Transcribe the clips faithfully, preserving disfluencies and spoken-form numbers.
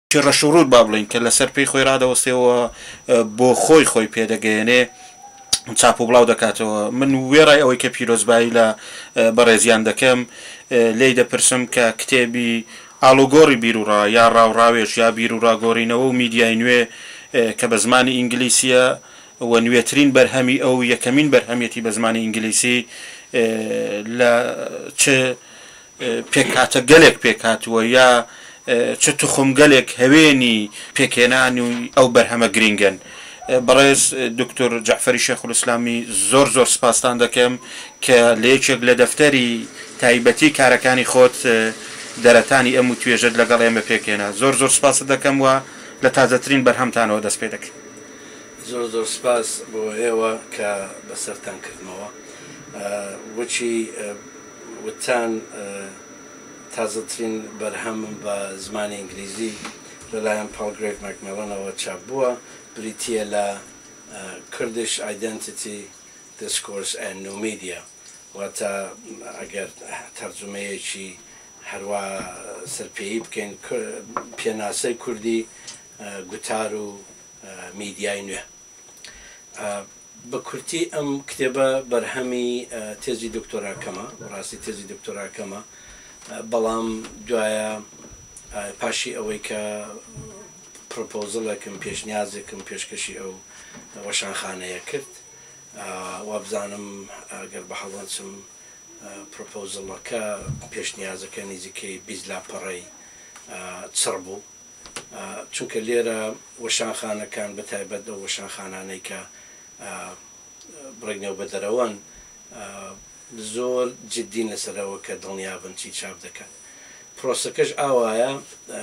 ڕەشوڕوود با بڵین کە لەسەر پێی خۆی ڕادەوەستێەوە بۆ خۆی خۆی پێدەگەێنێ چاپ و بڵاو دەکاتەوە. من وێڕای ئەوەی کە پیرۆزبایی لە بەڕێزیان دەکەم لێی دەپرسم کە کتێبی ئالوگۆڕی بیرروڕا یا ڕاوڕاوێژ یا بیرروڕاگۆڕینەوە و میدیای نوێ کە بە زمانی ئینگلیسیە و نوێترین بەرهەمی ئەو یەکەمین بەرهەمێتی بە زمانی ئینگلیسی لە چ پێکاتە گەلێک پێکاتووە یا چ توخمگەلێک هەوێنی پێکێنانی ئەو بەرهەمە گرینگەن. بەڕێز دکتۆر جەعفەری شێخولئیسلامی زۆر زۆر سپاسان دەکەم کە لە یەکێک لە دەفتەری تایبەتی کارەکانی خۆت دەرەتانی ئەم و توێژت لەگەڵ ئێمە پێکێنا. زۆر زۆر سپاس دەکەم و لە تازەترین بەرهەمتانەوە دەست پێ دەکەم. زۆر زۆر سپاس بۆ ئێوە کە بەسەرتان کردنەوە. وچی وتان تازەترین بەرهەمم بە زمانی ئینگلیزی لەلایەن پاڵگرێک مەکمێڵەنەوە چاپ بووە، بریتیە لە Kurdish Identity Discourse and New Media، واتە ئەگەر تەرجمەیەکی هەروە سەرپێیی بکەین پێناسەی کوردی گوتار و میدیای نوێ. بە کورتی ئەم کتێبە بەرهەمی تێزی دکتۆراکەمە، ڕاستی تێزی دکتۆراکەمە، بەڵام دوایە پاشی ئەوەی کە پرۆپۆزڵێکم پێشنیازێکم پێشکەشی ئەو وەشانخانەیە کرد، وابزانم ئەگەر بە هەڵەنچم پرۆپۆزڵەکە پێشنیازەکە نزیکەی بیست لاپەڕەی چڕ بوو، چونکە لێرە وەشانخانەکان بەتایبەت ئەو وەشانخانانەی کە بڕێگنەوە بە دەرەوەن زۆر جددین لەسەرەوە کە دڵنیابن چی چاپ دەکەن. پرۆسەکەش ئاوایە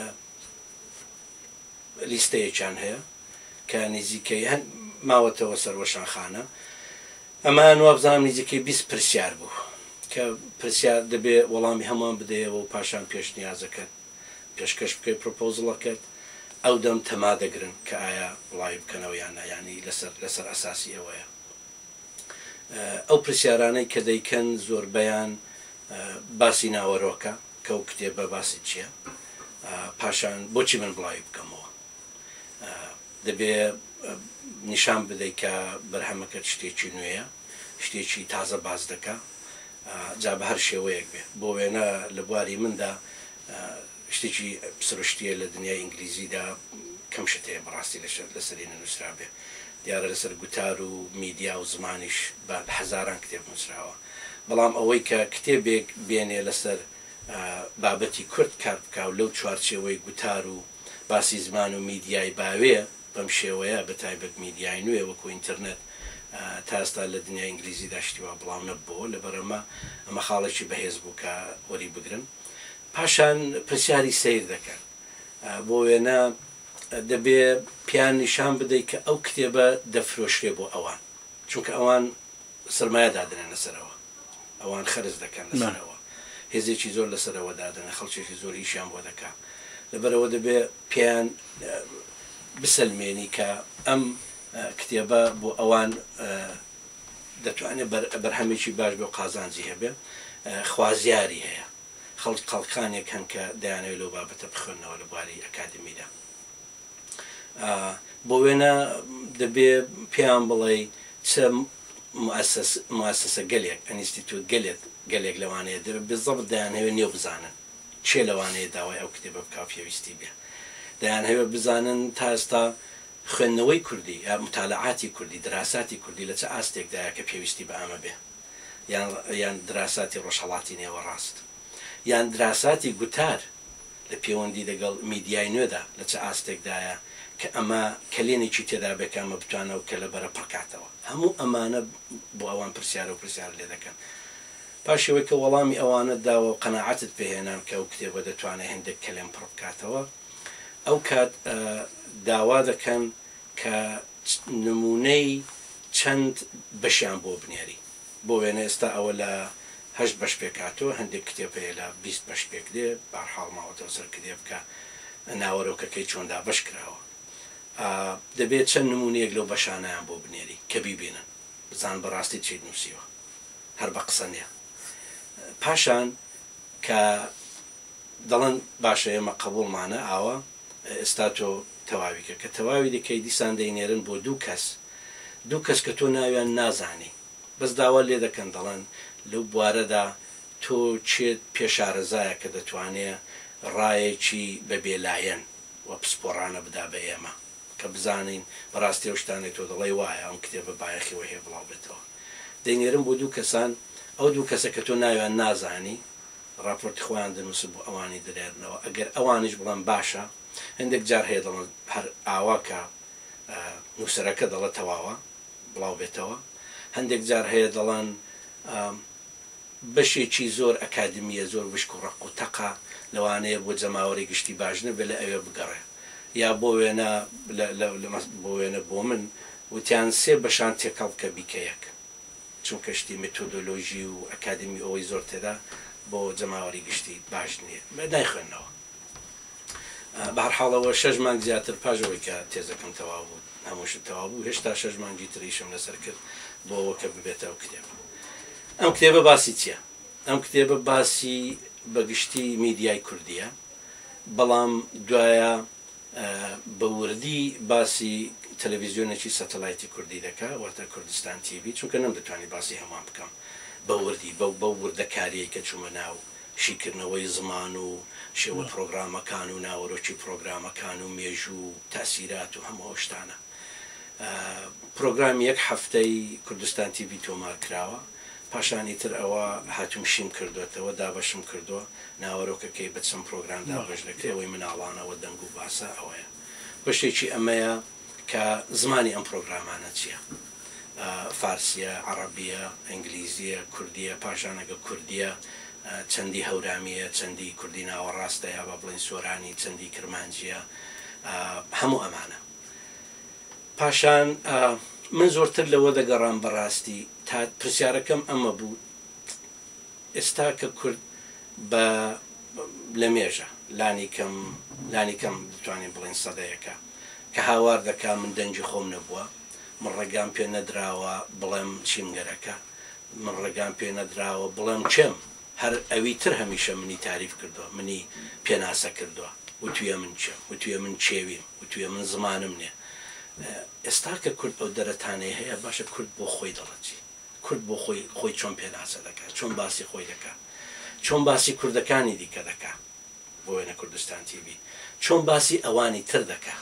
لیستەیەکیان هەیە کە نزیکەی هەن ماوەتەوە سەر وەشانخانە، ئەمان وابزانام نزیکەی بیست پرسیار بوو کە پرسیار دەبێ وەڵامی هەمووان بدەیەوە و پاشان پێشنیازەکەت پێشکەش بکەیت پرۆپۆزڵەکەت، ئەو دەم تەما دەگرن کە ئایا وڵاوی بکەنەوە یان ینی لەسەر لەسەر ئەساسی ئەوەیە. ئەو پرسیارانەی کە دەیکەن زۆربەیان باسی ناوەڕۆکە کە ئەو کتێبە باسی چییە، پاشان بۆچی من بڵاوی بکەمەوە، دەبێ نیشان بدەیت کە بەرهەمەکەت شتێکی نوێیە، شتێکی تازە باز دەکە، جا بە هەر شێوەیەک بێ. بۆ وێنە لە بواری مندا شتێکی سروشتیە لە دنیای ئینگلیزیدا کەم شتەیە بەڕاستی لەسەری نووسرا بێ، دیارە لەسەر گوتار و میدیا و زمانیش بە هەزاران کتێب نووسراوە، بەڵام ئەوەی کە کتێبێک بێنێ لەسەر بابەتی کورد کار بکە و لەو چوارچێوەی گوتار و باسی زمان و میدیای باوێ بەم شێوەیە بەتایبەت میدیای نوێ وەکو ئینتەرنێت تا ئێستا لە دنیای ئینگلیزیدا شتیوا بڵاو نەبووە، لەبەرەمە ئەمە خاڵێکی بەهێز بوو کە وەری بگرن. پاشان پرسیاری سیر دەکەن، بۆ وێنە دەبێ پیان نیشان بدەیت کە ئەو کتێبە دەفرۆشرێ بۆ ئەوان، چونکە ئەوان سرمایە دادنێن لەسەرەوە، ئەوان خەرج دەکەن لەسەرەوە، هێزێکی زۆر لەسەرەوە دادنە، خەڵکێکی زۆر ئیشیان بۆ دەکات. لەبەرەوە دەبێ پیان بسەلمێنی کە ئەم کتێبە بۆ ئەوان دەتوانێت بەرهەمێکی باش بۆ قازانجی هەبێ، خوازیاری هەیە، خەڵک خەڵکانێک هەن کە دەیانەوێت لەو بابەتە بخوێنەوە لە بواری ئەکادمیدا. بۆ وێنە دەبێ پێیان بڵێ چە موسسە گەلێک ئەنیستیتوت گەلێت گەلێک لەوانەیە دەبێت بزەبت دەیانەوێت نێو بزانن چێ لەوانەیە داوای ئەو کتێبە بکا پێویستی بێ، دەیانەوێت بزانن تا ئێستا خوێندنەوەی کوردی یا متالعاتی کوردی دراساتی کوردی لە چه ئاستێکدایە کە پێویستی بە ئەمە بێ، یان دراساتی ڕۆژهەڵاتی نێوەڕاست، یان دراساتی گوتار لە پەیوەندی لەگەڵ میدیای نوێدا لە چه ئاستێکدایە کە ئەمە کلێنێکی تێدا بێکە ئەمە بتوانەوە کە لەبەرە پڕکاتەوە. هەموو ئەمانە بۆ ئەوان پرسیارە و پرسیار لێ دەکەن. پاشەوەی کە وەڵامی ئەوانە داوە و قەناعەتت پێهێنان کە ئەو کتێبە دەتوانێت هەندێک کلێم پڕ بکاتەوە، ئەو کات داوا دەکەن کە نمونەی چەند بەشیان بۆ بنێری. بۆ وێنە ئێستا ئەوە لە هەشت بەش پێکاتەوە، هەندێک کتێبەیە لە بیست بەش پێک دێ، بەهەرحاڵ ماوەتەوە سەر کتێب کە ناوەڕۆکەکەی چۆندا بەش کراوە. دەبێت چەند نمونەیەک لەو بەشانەیان بۆ بنێری کە بیبینن بزان بەڕاستی چیت نووسیوە، هەر بە قسە نیە. پاشان کە دەڵێن باشە ئێمە قبوڵمانە ئاوە ئێستا تۆ تەواویکە کە تەواوی دەکەی دیسان دەینێرن بۆ دوو کەس دوو کەس کە تۆ ناویان نازانی بەس داوا لێ دەکەن دەڵێن لەو بوارەدا تۆ چێت پێشارەزایە کە دەتوانێت ڕایەکی بەبێلایەن و پسپۆڕانە بدا بە ئێمە کە بزانین بەڕاستی ئەو شتانێک تۆ دەڵێ وایە ئەم کتێبە بایەخیەوە هەیە بڵاو بێتەوە دەینێرم بۆ دوو کەسان ئەو دوو کەسە کە تۆ ناویان نازانی راپۆرتی خۆیان دەنووسە بۆ ئەوانی دەرێنەوە ئەگەر ئەوانیش بڵێن باشە هەندێک جار هەیە دەڵێن هەر ئاواکە نووسەرەکە دەڵێت تەواوە بڵاو بێتەوە هەندێک جار هەیە دەڵێن بەشێکی زۆر ئەکادمیە زۆر وشک و ڕق و تەقا لەوانەیە بۆ جەماوەری گشتی باش نەبێ لە ئەوێ بگەڕێ یا بۆ وێنە بۆ وێنە بۆ من وتیان سێ بەشان تێکەڵ بکە بیکەیەک چونکە شتی مێتۆدۆلۆژی و ئەکادمی ئەوەی زۆر تێدا بۆ جەماوەری گشتی باش نییە نایخوێنەوە بە هەر حاڵەوە شەش مانگ زیاتر پاژەوەی کە تێزەکەم تەواو بوو هەمووشت تەواو بوو هێشتا شەش مانگی تریشم لەسەر کرد بۆ ئەوە کە ببێتەوە کتێب ئەم کتێبە باسی چییە؟ ئەم کتێبە باسی بەگشتی میدیای کوردیە بەڵام دوایە بەوردی باسی تەلەڤیزیۆنێکی سەتەلایتی کوردی دەکا واتە کوردستان تیڤی چونکە نەم دەتوانی باسی هەمان بکەم بەوردی بەو بەو وردەکاریەی کە چوومە ناو شیکردنەوەی زمان و شێوە پرۆگرامەکان و ناوەڕۆکی پرۆگرامەکان و مێژوو و تاسیرات و هەموو شتانە پرۆگرامی یەک هەفتەی کوردستان تیڤی تۆمار کراوە پاشانی تر ئەوە هاتووم شیم کردوێتەوە دابەشم کردووە ناوەڕۆکەکەی بە چەند پرۆگرام دابەش دەکرێت ئەوەی مناڵانەوە دەنگ و باسە ئەوەیە بەشێکی ئەمەیە کە زمانی ئەم پرۆگرامانە چییە فارسیە عەرەبیە ئینگلیزیە کوردیە پاشانەگە کوردیە چەندی هەورامیە چەندی کوردی ناوەڕاستە یا بە بڵین سۆرانی چەندی کرمانجیە هەموو ئەمانە پاشان من زۆرتر لەوە دەگەڕام بەڕاستی تا پرسیارەکەم ئەمە بوو ئێستا کە کورد بە لە مێژە لانی کەم لانی کەم دەتوانین بڵین سەدەیەکە کە هاوار دەکا من دەنجی خۆم نەبووە من ڕێگام پێ نەدراوە بڵێم چیم گەرەکە من ڕێگام پێ نەدراوە بڵێم چێم هەر ئەوی تر هەمیشە منی تاریف کردووە منی پێناسە کردووە وتویە من چێم وتویە من چێویم وتویە من زمانم نییە ئێستا کە کورد ئەو دەرەتانەی هەیە باشە کورد بۆ خۆی دەڵەتی کورد بۆ خۆی خۆی چۆن پێناسە دەکات چۆن باسی خۆی دەکات چۆن باسی کوردەکانی دیکە دەکات بۆ وێنە کوردستان تیڤی چۆن باسی ئەوانی تر دەکات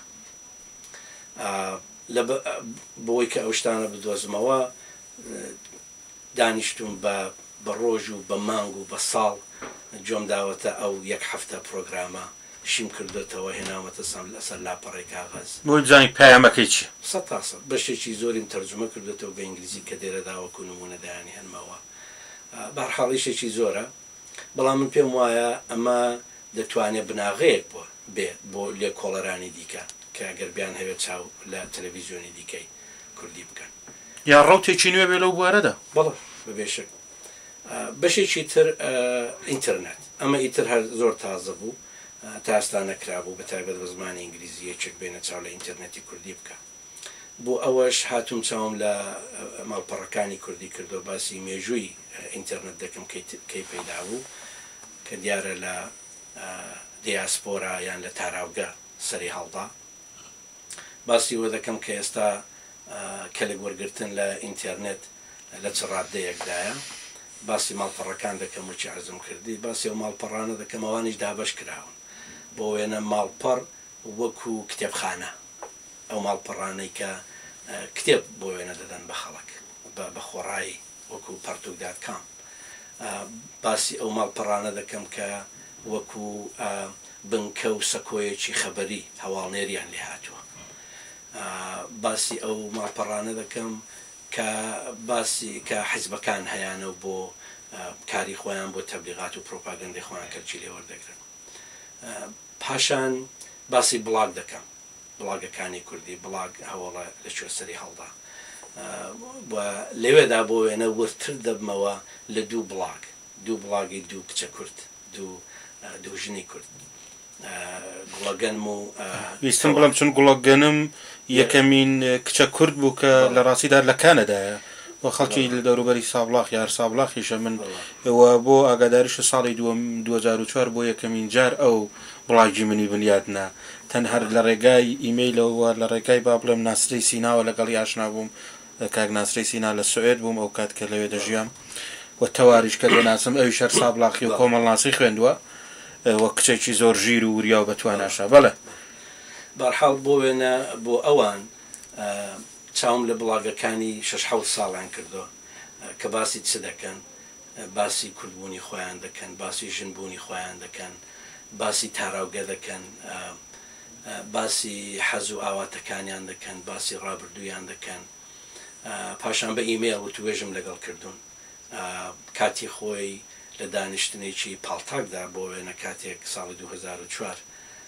لە بۆی کە ئەو شتانە بدۆزمەوە دانیشتوم بە بە ڕۆژ و بە مانگ و بە ساڵ جۆم داوەتە ئەو یەک هەفتە پرۆگرامە شیم کردوێتەوە هێناوەتە سەم لەسەر لاپەڕی کاغەز بۆ جانی پایامەکەی چی سەد تا سەد بەشێکی زۆریم تەرجمە کردوێتەوە بە ئینگلیزی کە دێرە داوەکو نمونەدایانی هەنمەوە بە هەر حاڵیشێکی زۆرە بەڵام من پێم وایە ئەمە دەتوانێت بناغەیەک بۆ بێ بۆ لێ کۆڵەرانی دیکە کە ئەگەر بیان هەوێت چاو لە تەلەڤیزیۆنی دیکەی کوردی بکەن یا ڕەوتێکی نوێ بێ لەو بوارەدا بەڵێ بەبێشک بەشێکی تر ئینتەرنێت ئەمە ئیتر هەر زۆر تازە بوو تا ئێستا نەکرابوو بە تایبەت بە زمانی ئینگلیزی یەکێک بێنە چاو لە ئینتەرنێتی کوردی بکە بۆ ئەوەش هاتووم چاوم لە ماڵپەڕەکانی کوردی کردو باسی مێژووی ئینتەرنێت دەکەم کەی پەیدا بوو کە دیارە لە دیاسپۆرا یان لە تاراوگە سەری هەڵدا باسی وە دەکەم کە ئێستا کە لە وەرگرتن لە ئینتەرنێت لە چ ڕادەیەکدایە باسی ماڵپەڕەکان دەکەم وچی عەرزم کردی باسی ئەو ماڵپەڕانە دەکەم ئەوانیش دابەش کراون بۆ وێنە ماڵپەڕ وەکو کتێبخانە ئەو ماڵپەڕانەی کە کتێب بۆ وێنە دەدەن بە خەڵک بە خۆڕایی وەکو پەرتوک دات کام باسی ئەو ماڵپەڕانە دەکەم کە وەکو بنکە و سەکۆیەکی خەبەری هەواڵنێریان لێ هاتووە باسی ئەو ماڵپەڕانە دەکەم کە باسی کە حیزبەکان هەیانە و بۆ کاری خۆیان بۆ تەبلیغات و پرۆپاگەندەی خۆیان کەلکی لێ وەردەگرن پاشان باسی بڵاگ دەکەم بڵاگەکانی کوردی بڵاگ هەوڵە لە کوێسەری هەڵدا لەوێدا بۆ وێنە وەرتر دەبمەوە لە دوو بڵاگ دوو بڵاگی دوو کچە کورد دوو دوو ژنی کورد گوڵەگەنم و ویستم بڵم چون گوڵەگەنم یەکەمین کچە کورد بوو کە لە ڕاستیدا لە کانەدایە بۆ خەڵکی لە دەوروبەری سابڵاخ یار سابڵاخیشە من ئەوە بۆ ئاگاداریشە ساڵی دووە هەزار و چوار بۆ یەکەمین جار ئەو بڵاگی منی بنیاتنا تەنها لە ڕێگای ئیمەیلەوە لە ڕێگای با بڵێم ناسرەی سیناوە لەگەڵی ئاشنا بووم کاک ناسرەی سینا لە سوئێد بووم ئەو کات کە لەوێ دەژیام و تەواریش کە دەناسم ئەوی شەر سابلاقی و کۆمەڵناسی خوێندووە وە کچێکی زۆر ژیر و وریا و بەتواناشە بەڵێ بەرحاڵ بۆ وێنە بۆ ئەوان چاوم لە بڵاگەکانی شەش حەوت ساڵیان کردووە کە باسی چ دەکەن باسی کوردبوونی خۆیان دەکەن باسی ژنبوونی خۆیان دەکەن باسی تاراوگە دەکەن باسی حەز و ئاواتەکانیان دەکەن باسی ڕابردوویان دەکەن پاشان بە ئیمێل و توێژم لەگەڵ کردوون کاتی خۆی لە دانیشتنێکی پاڵتاکدا بۆ وێنە کاتێک ساڵی دوو هەزار و چوار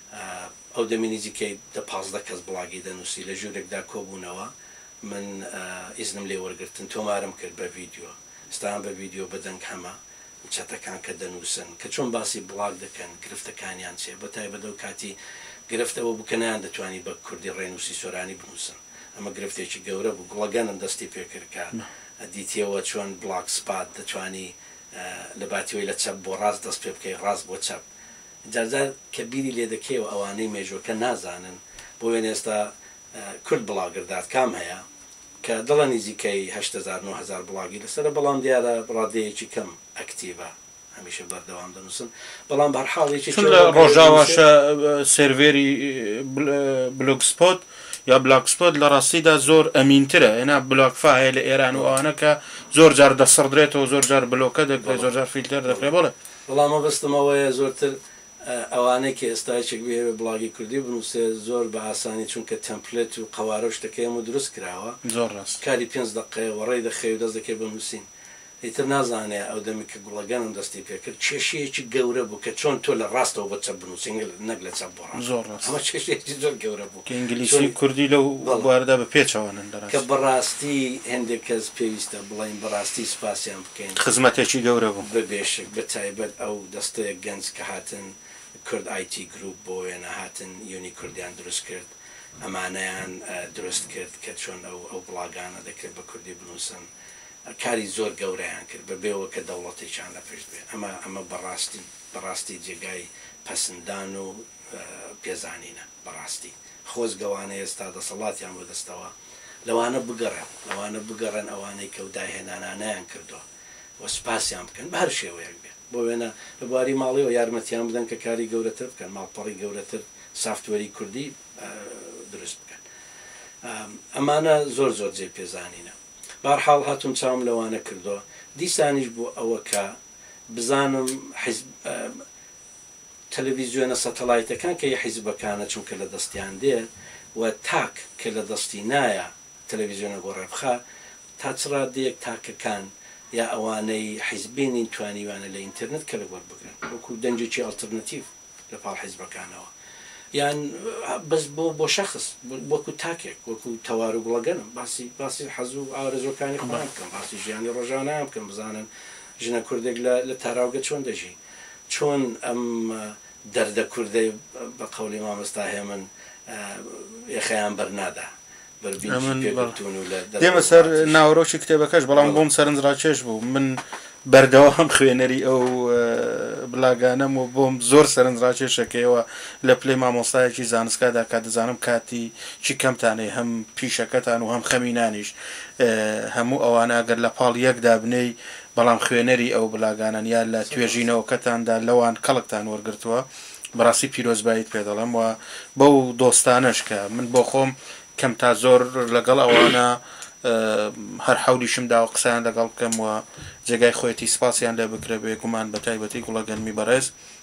ئەو دەمینیزیکەی دە پازدە کەس بڵاگی دەنووسی لە ژوورێکدا کۆبوونەوە من ئیزنم لێ وەرگرتن تۆمارم کرد بە ڤیددیۆ ستان بە ڤیددیۆ بەدەنگ هەمە چەتەکان کە دەنووسن کە چۆن باسی بڵاگ دەکەن گرفتەکانیان چێ بە تایبەتە و کاتی گرفتەوە بکەنیان دەتوانی بە کوردی ڕێنووسی سۆرانی بنووسن ئەمە گرفتێکی گەورە بوو گوڵەگەنم دەستی پێکردکە دیتیەوە چۆن بڵاک سپات دەتوانی لە باتیەوەی لە چەپ بۆ ڕاست دەست پێ بکەی ڕاست بۆ چەپ جارجار کە بیری لێ دەکەیەوە ئەوانەی مێژوەکە نازانن بۆ وێن ئێستا کورد بڵاگردات کام هەیە کە دڵە نزیکەی هەشت هەزار نۆ هەزار بڵاگی لەسرە بەڵام دیارە ڕادەیەکی کەم ئەکتیڤە هەمیشە بەردەوام دەنووسن بەڵام بەرحاڵێکی ڕۆژاواشە سێڤێری بلوگسپۆت یا بلاکسپۆت لە ڕاستیدا زۆر ئەمینترە هێنا بلاکفا هەیە لە ئێران و ئەوانەکە زۆر جار دەسڕدرێتەوە زۆر جار بلۆکە دەکرێت زۆر جار فیلتەر دەکرێت بڵێ بەڵامە بەستمەوەیە زۆرتر ئەوانەی کە ئێستاچێک بێ بڵاگی کوردی بنووسێ زۆر بە ئاسانی چونکە تەمپلێت و قەوارە شتەکەی و دروست کراوە زۆر ڕاست کاری پێنج دقەیە وەڕێی دەخەی و دەست دەکەی بنووسین ئیتر نازانێ ئەو دەمی کە گوڵەگەنم دەستی پێکرد کێشەیەکی گەورە بوو کە چۆن تۆ لە ڕاستەوە بە چەپ بنووسین نەک لە چەپ بۆ زۆر ڕاست ئەمە کێشەیەکی زۆر گەورە بوو کە ئینگلیسی کوردی لەو بواردا بە پێچەوانن دەڕاست کە بەڕاستی هەندێک کەس پێویستە بڵین بەڕاستی سپاسیان بکەین خزمەتێکی گەورە بوو بە بێشک بە تایبەت ئەو دەستەیەک گەنج کە هاتن کورد آیتی گروپ بۆ وێنە هاتن یونی کوردیان دروست کرد ئەمانەیان دروست کرد کە چۆن ئەو ئەو بڵاگانە دەکرێت بە کوردی بنووسن کاری زۆر گەورەیان کرد بە بێەوە کە دەوڵەتێکیان لە پێش بێ ئەمە ئەمە بەڕاستی بەڕاستی جێگای پەسەندان و پێزانینە بەڕاستی خۆزگەوانەیە ئێستا دەسەڵاتیان بۆ دەستەوە لەوانە بگەڕێن لەوانە بگەڕێن ئەوانەی کە و داهێنانانیان کردووە وە سپاسیان بکەن بە هەر شێوەیەک بێت بۆ وێنە لە بواری ماڵیەوە یارمەتیان بدەن کە کاری گەورەتر بکەن ماڵپەڕی گەورەتر سافتوەری کوردی دروست بکەن ئەمانە زۆر زۆر جێ پێزانینە بەرحاڵ هاتووم چاوم لەوانە کردووە دیسانیش بوو ئەوە کە بزانم تەلەڤیزیۆنە سەتەلایتەکان کە یە حیزبەکانە چونکە لە دەستیان دێ و تاک کە لە دەستی نایە تەلەڤیزیۆنە گۆڕێبخا تا چ ڕادەیەک تاکەکان یا ئەوانەی حیزبێنین توانیوانە لە ئینتەرنێت کە لە وەربگرن وەکو دەنجێکی ئالتەرنەتیڤ لە پاڵ حیزبەکانەوە یان بەس بۆ بۆ شەخص وەکو تاکێک وەکو تەوار و گوڵەگەنم باسی باسی حەز و ئارەزۆکانی خۆیان بکەم باسی ژیانی ڕۆژانەیان بکەم بزانن ژنە کوردێک لە تاراوگە چۆن دەژی چۆن ئەم دەردە کوردەی بە قەولی مامۆستا هێمن یەخەیان بەرنادا دێمە سەر ناوەڕۆکی کتێبەکەش بەڵام بۆم سەرنجڕاکێش بوو من بەردەوام خوێنەری ئەو بلاگانەم و بۆم زۆر سەرنجڕاکێشەکەیەوە لە پلەی مامۆستایەکی زانستکادا کات دەزانم کاتی چی کەمتانەی هەم پیشەکەتان و هەم خەمینانیش هەموو ئەوانە ئەگەر لە پاڵ یەکدا بنەی بەڵام خوێنەری ئەو بلاگانان یا لە توێژینەوەکەتاندا لەوان کەڵکتان وەرگرتووە بەڕاستی پیرۆزباییت پێ دەڵێم و بەو دۆستانەش کە من بۆ خۆم کەم تا زۆر لەگەڵ ئەوانە هەر حەولیشم داوە قسەیان لەگەڵ بکەم و جێگای خۆیەتی سپاسیان لێ بکرێ بێ گومان بە تایبەتی گوڵەگەنمی بەڕێز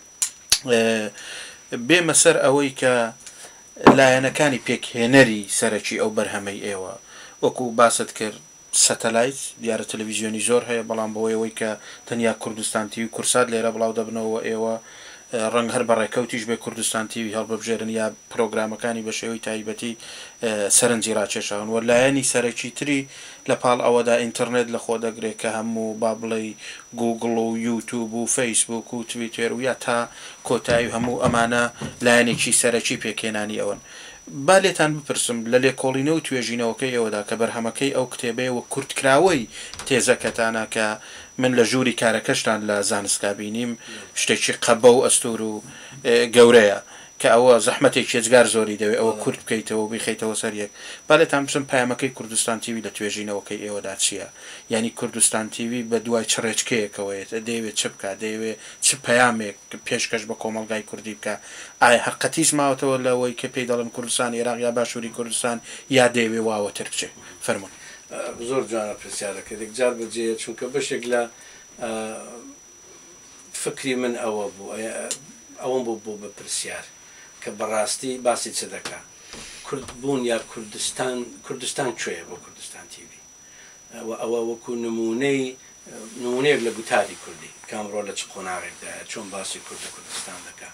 بێمە سەر ئەوەی کە لایەنەکانی پێکهێنەری سەرەکی ئەو بەرهەمەی ئێوە وەکو باست کرد سەتەلایت دیارە تەلەڤیزیۆنی زۆر هەیە بەڵام بەوەی ئەوەی کە تەنیا کوردستان تیوی کورسات لێرە بڵاو دەبنەوە ئێوە ڕەنگ هەر بەڕێکەوتیش بێ کوردستان تیوی هەڵببژێرن یا پرۆگرامەکانی بە شێوەی تایبەتی سەرنجی ڕاکێشاون وە لایەنی سەرەکی تری لە پاڵ ئەوەدا ئینتەرنێت لە خۆ دەگرێت کە هەموو با بڵێ گوگڵ و یوتیوب و فەیسبوک و تویتر و یا تا کۆتایی هەموو ئەمانە لایەنێکی سەرەکی پێکێنانی ئەوەن با لێتان بپرسم لە لێکۆڵینە و توێژینەوەکەی ئەوەدا کە بەرهەمەکەی ئەو کتێبەیەوە کورتکراوەی تێزەکەتانە کە من لە ژووری کارەکەشتان لە زانستکا بینیم شتێکی قەبە و ئەستور و گەورەیە کە ئەوە زەحمەتێک هێزگار زۆری دەوێت ئەوە کورد بکەیتەوە بخیتەوە سەریەک بالێتان بچم پامەکەی کوردستان تیوی لە توێژینەوەکەی ئێوەدا چییە ینی کوردستان تیوی بە دوای چڕێچکەیەکەوەیێت دەیەوێت چ بکە دەیەوێت چ پەیامێک پێشکەش بە کۆمەلگای کوردی بکە ئایا حقەتیش ماوەتەوە لەوەی کە پێی دەڵن کوردستان عێراق یا باشووری کوردستان یا دەیەوێ واوەتر بچێت فەرمون زۆر جوانە پرسیارەکە یەکجار بەجێ چونکە بەشێک لە فکری من ئەوە بوو ئەوەم بوو بوو بە پرسیار کە بەڕاستی باسی چ دەکا کورد بوون یا کوردستان کوردستان کوێیە بۆ کوردستان تیوی ئەوە وەکو نمونەی نمونەیەک لە گوتاری کوردی کامڕۆ لە چ قۆناغێکدا چۆن باسی کورد لە کوردستان دەکا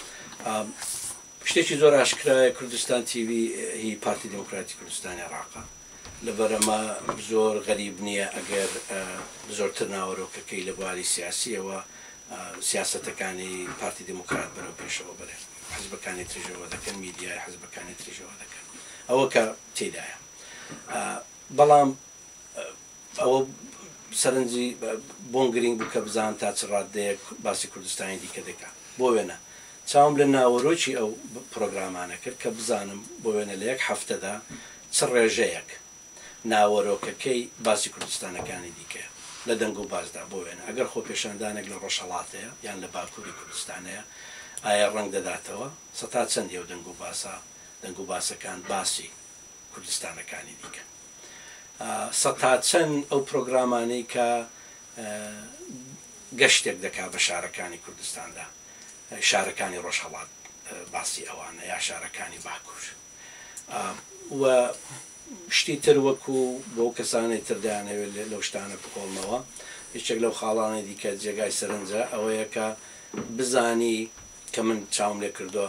شتێکی زۆر ئاشکرایە کوردستان تیوی هی پارتی دموکراتی کوردستانی عێراقا لەبەرەمە زۆر غەریب نییە ئەگەر زۆرتر ناوەڕۆکەکەی لە بواری سیاسیەوە سیاسەتەکانی پارتی دموکرات بەرەو پێشەوە بەرێ حزبەکانی تریژەوە دەکەن میدیای حزبەکانی تریژەوە دەکەن ئەوە کە تێدایە بەڵام ئەوە سەرنجی بۆن گرنگ بوو کە بزان تا چ ڕادەیەک باسی کوردستانی دیکە دەکات بۆ وێنە چاوم لە ناوەڕۆکی ئەو پرۆگرامانە کرد کە بزانم بۆ وێنە لە یەک هەفتەدا چ ڕێژەیەک ناوەڕۆکەکەی باسی کوردستانەکانی دیکە لە دەنگ و بازدا بۆ وێنە ئەگەر خۆ پێشاندانێک لە ڕۆژهەڵاتەیە یان لە باکووری کوردستانەیە ئایا ڕەنگ دەداتەوە سەتا چەندی و دەنگ و باسا دەنگ و باسەکان باسی کوردستانەکانی دیکە سەتا چەند ئەو پرۆگرامانەی کە گەشتێک دەکات بە شارەکانی کوردستاندا شارەکانی ڕۆژهەڵات باسی ئەوانە یا شارەکانی باکوور و شتی تر وەکو بۆ کەسانی تردایانەوێت لەو شتانە بکۆڵنەوە هیچێک لەو خاڵانی دیکە جێگای سەرنجە ئەوەیە کە بزانی کە من چاوم لێ کردووە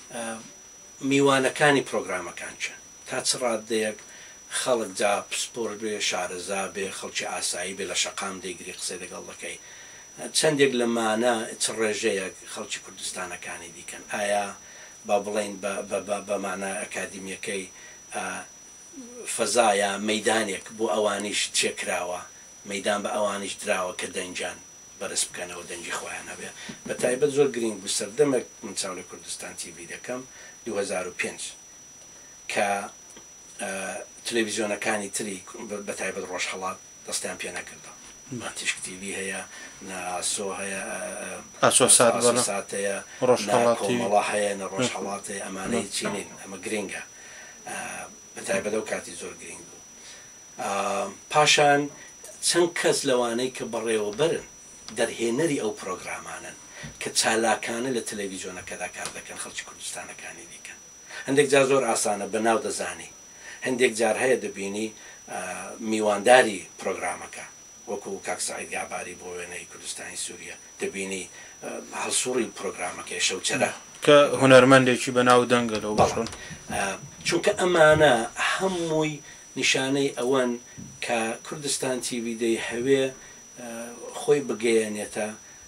میوانەکانی پرۆگرامەکان چەند تا چ ڕادەیەک خەڵک جا پسپۆر بێ شارەزا بێ خەڵکی ئاسایی بێ لە شەقام دەیگری قسەی لەگەڵ دەکەی چەندێک لەمانە چ ڕێژەیەک خەڵکی کوردستانەکانی دیکەن ئایا با بڵێن بەمانە ئەکادیمیەکەی فەزایە مەدانێک بۆ ئەوانیش چێکراوە مەدان بە ئەوانیش دراوە کە دەنجان بەرز بکەنەوە دەنجی خۆیان هەبێ بە تایبەت زۆر گرنگ بوو سەردەمێک من چاو لە کوردستان تیوی دەکەم دوو هەزار و پێنج کە تەلەڤیزیۆنەکانی تری بە تایبەت ڕۆژهەڵات دەستیان پێ نەکردەوە تیشک تیوی هەیە ناسۆ هەیە سات هەیە کۆمەڵا هەیە نە ڕۆژهەڵات هەیە ئەمانەی چینین ئەمە گرنگە بە تایبەت ئەو کاتی زۆر گرنگ بوو پاشان چەند کەس لەوانەی کە بەڕێوەبەرن دەرهێنەری ئەو پرۆگرامانن کە چالاکانە لە تەلەڤیزیۆنەکەدا کار دەکەن خەڵکی کوردستانەکانی دیکەن هەندێک جار زۆر ئاسانە بەناو دەزانی هەندێک جار هەیە دەبینی میوانداری پرۆگرامەکە وەکو کاکسعید گاباری بۆ وێنەی کوردستانی سووریا دەبینی هەڵسووڕی پرۆگرامەکەی شەوچەرە کە هونەرمەندێکی بەناو دەنگە لەو بەڵێن چونکە ئەمانە هەمووی نیشانەی ئەوەن کە کوردستان تیوی دەی هەوێ خۆی بگەیەنێتە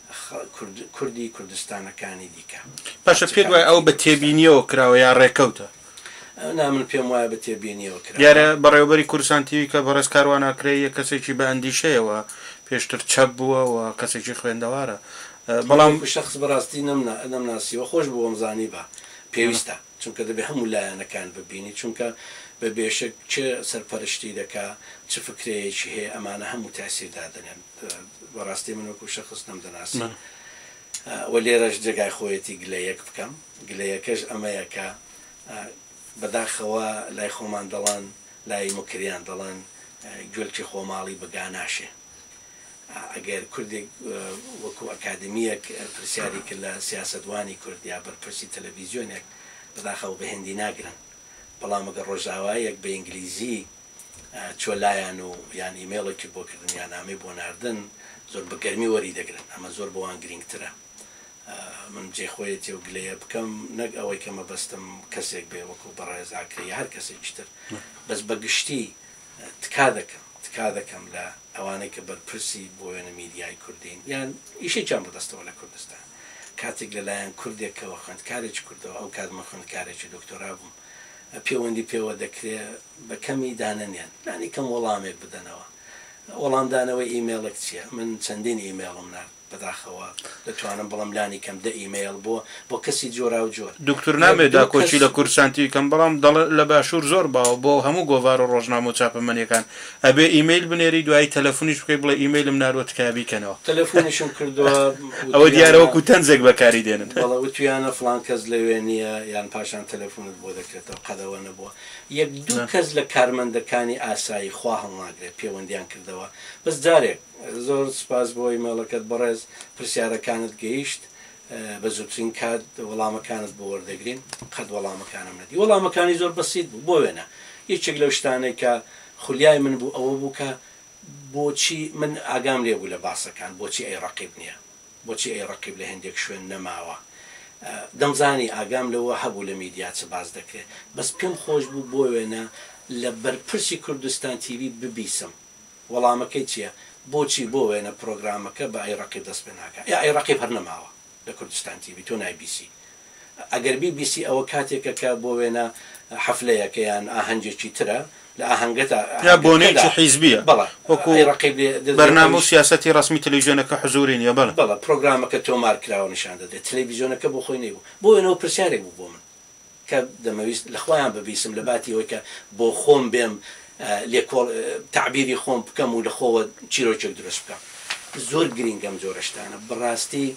کوردی کوردستانەکانی دیکە پاشە پێ دوای ئەو بە تێبینیەوە کراوە یا ڕێکەوتە نا من پێم وایە بە تێبینیەوە کرا یارە بەڕێوەبەری کوردستان تیوی کە بەڕێز کارواناکرێ یە کەسێکی بە ئەندیشەیەوە پێشتر چەپ بووەوە کەسێکی خوێندەوارە بەڵام شخص بەڕاستی نەمناسیوە خۆش بووەم زانی بە پێویستە چونکە دەبێ هەموو لایەنەکان ببینی چونکە بە بێشک چه سەرپەرشتی دەکا چ فکرەیەکی هەیە ئەمانە هەموو تاسیردا دەنێن بەڕاستی من وەکو شەخص نەمدەناسی وە لێرەش جێگای خۆیەتی گلەیەک بکەم گلەیەکەش ئەمەیە کە بەداخەوە لای خۆمان دەڵێن لای مکریان دەڵێن گوێلکی خۆماڵی بەگاناشێ ئەگەر کوردێک وەکو ئەکادمیەک پرسیاری کرد لە سیاسەتوانی کورد یا بەرپرسی تەلەڤیزیۆنێک بەداخەوە بە هێندی ناگرن بەڵام ئەگەر ڕۆژاوایەک بە ئینگلیزی چۆ لایەن و یان ئیمێڵێکی بۆکردن یان نامەی بۆ ناردن زۆر بە گەرمی وەری دەگرن ئەمە زۆر بۆوان گرنگترە من جێخۆیەتی و گلەیە بکەم نەک ئەوەی کە مەبەستم کەسێک بێ وەکو بەڕێزاکری هەر کەسێکتر بەس بەگشتی تکا دەکەم تکا دەکەم لە ئەوانەی کە بەرپرسی بۆ وێنە میدیای کوردین یان ئیشێکیان بەدەستەوە لە کوردستان کاتێک لەلایەن کوردێکەوە خوێندکارێکی کوردەوە ئەو کاتمە خوێندکارێکی دکتۆرا بووم پەیوەندی پێوە دەکرێت بە کەمی دانەنیان نانی کەم وەڵامێک بدەنەوە وەڵامدانەوەی ئیمێڵێک چییە من چەندین ئیمێڵم نرد بەداخەوە دەتوانم بەڵام لانی کەم دە ئیمەیل بۆ بۆ کەسی جۆرا و جۆر دکتور نامێدا کۆچی لە کورسانتی کەم بەڵام دەڵ لە باشوور زۆر باوە بۆ هەموو گۆڤار و ڕۆژنامە و چاپەمەنیەکان ئەبێ ئیمەیل بنێری دوای تەلەفۆنیش بکەی بڵێ ئیمەیلم ناروە تکای بیکەنەوە تەلەفۆنیشم کردووە ئەوە دیارەوەکو تەنزێک بەکاری دێنن بەڵێ وتویانە فڵان کەس لەوێ نییە یان پاشان تەلەفۆنت بۆ دەکرێتەوە قەدەوە نەبووە یەک دوو کەس لە کارمەندەکانی ئاسایی خوا هەڵناگرێت پەیوەندیان کردەوە بەس جارێک زۆر سپاس بۆ ئیمەیلەکەت بەڕێز پرسیارەکانت گەیشت بە زووترین کات وەڵامەکانت بۆ وەردەگرین قەت وەڵامەکانم نەدی وەڵامەکانی زۆر بەسیط بوو بۆ وێنە یەکێک لەو شتانەی کە خولیای من بوو ئەوە بوو کە بۆچی من ئاگام لێ بوو لە باسەکان بۆچی ئەی ڕەقیب نییە بۆچی ئەی ڕەقیب لە هەندێک شوێن نەماوە دەمزانی ئاگام لەوە هەبوو لە میدیا چ باز دەکرێت بەس پێم خۆش بوو بۆ وێنە لە بەرپرسی کوردستان تیوی ببیسم وەڵامەکەی چییە بۆچی بۆ وێنە پرۆگرامەکە بە ئەی ڕەقیب دەست پێ ناکە یا ئەی ڕەقیب هەر نەماوە لە کوردستان تیوی تۆ نایبیسی ئەگەر بی بیسی ئەوە کاتێکە کە بۆ وێنە حەفلەیەکە یان ئاهەنگێکی ترە لە ئاهەنگەتە یا بۆنێکی حیزبیە بەڵێ وەکو بەرنامە و سیاسەتی ڕسمی تەلەڤیزیۆنەکە حزوری نیە بەڵێ بەڵێ پرۆگرامەکە تۆمار کراوە نیشان دەدێت تەلەڤیزیۆنەکە بۆ خۆی نەبوو بۆ وێنەوە پرسیارێک بوو بۆ من کە دەمەویست لە خۆیان ببیسم لە باتی ئەوەی کە بۆ خۆم بێم لێکۆڵ تعبیری خۆم بکەم و لە خۆوە چیرۆکێک دروست بکەم زۆر گرینگەم جۆرە شتانە بەڕاستی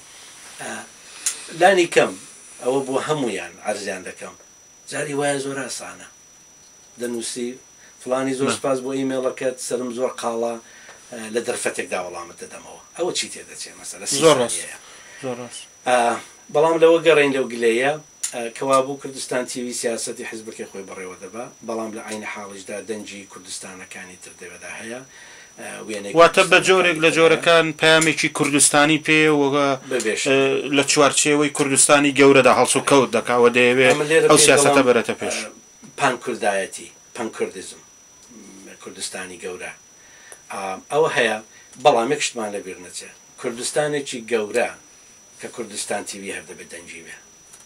لانی کەم ئەوە بۆ هەمویان عەرزیان دەکەم جاری وایە زۆر ئاسانە دەنووسی فڵانی زۆر سپاس بۆ ئیمێڵەکەت سرم زۆر قاڵە لە دەرفەتێکدا وەڵامت دەدەمەوە ئەوە چی تێدەچێت مەسەلە زۆر ڕاست بەڵام لەوە گەڕین لەو گلەیە کەوا بوو کوردستان تیوی سیاسەتی حیزبەکەی خۆی بەڕێوە دەبا بەڵام لە عینە حاڵیشدا دەنجی کوردستانەکانی تر دەوێدا هەیە واتە بە جۆرێک لە جۆرەکان پامێکی کوردستانی پێ لە چوارچێوەی کوردستانی گەورەدا هەڵس و کەوت دەکاوە دەیەوێت ئەو سیاسەتە بەرەتە پێش پان کوردایەتی پان کوردیزم کوردستانی گەورە ئەوە هەیە بەڵام یەک شتمان لەبیر نەچێت کوردستانێکی گەورە کە کوردستان تیوی هەر دەبێت دەنجی بێ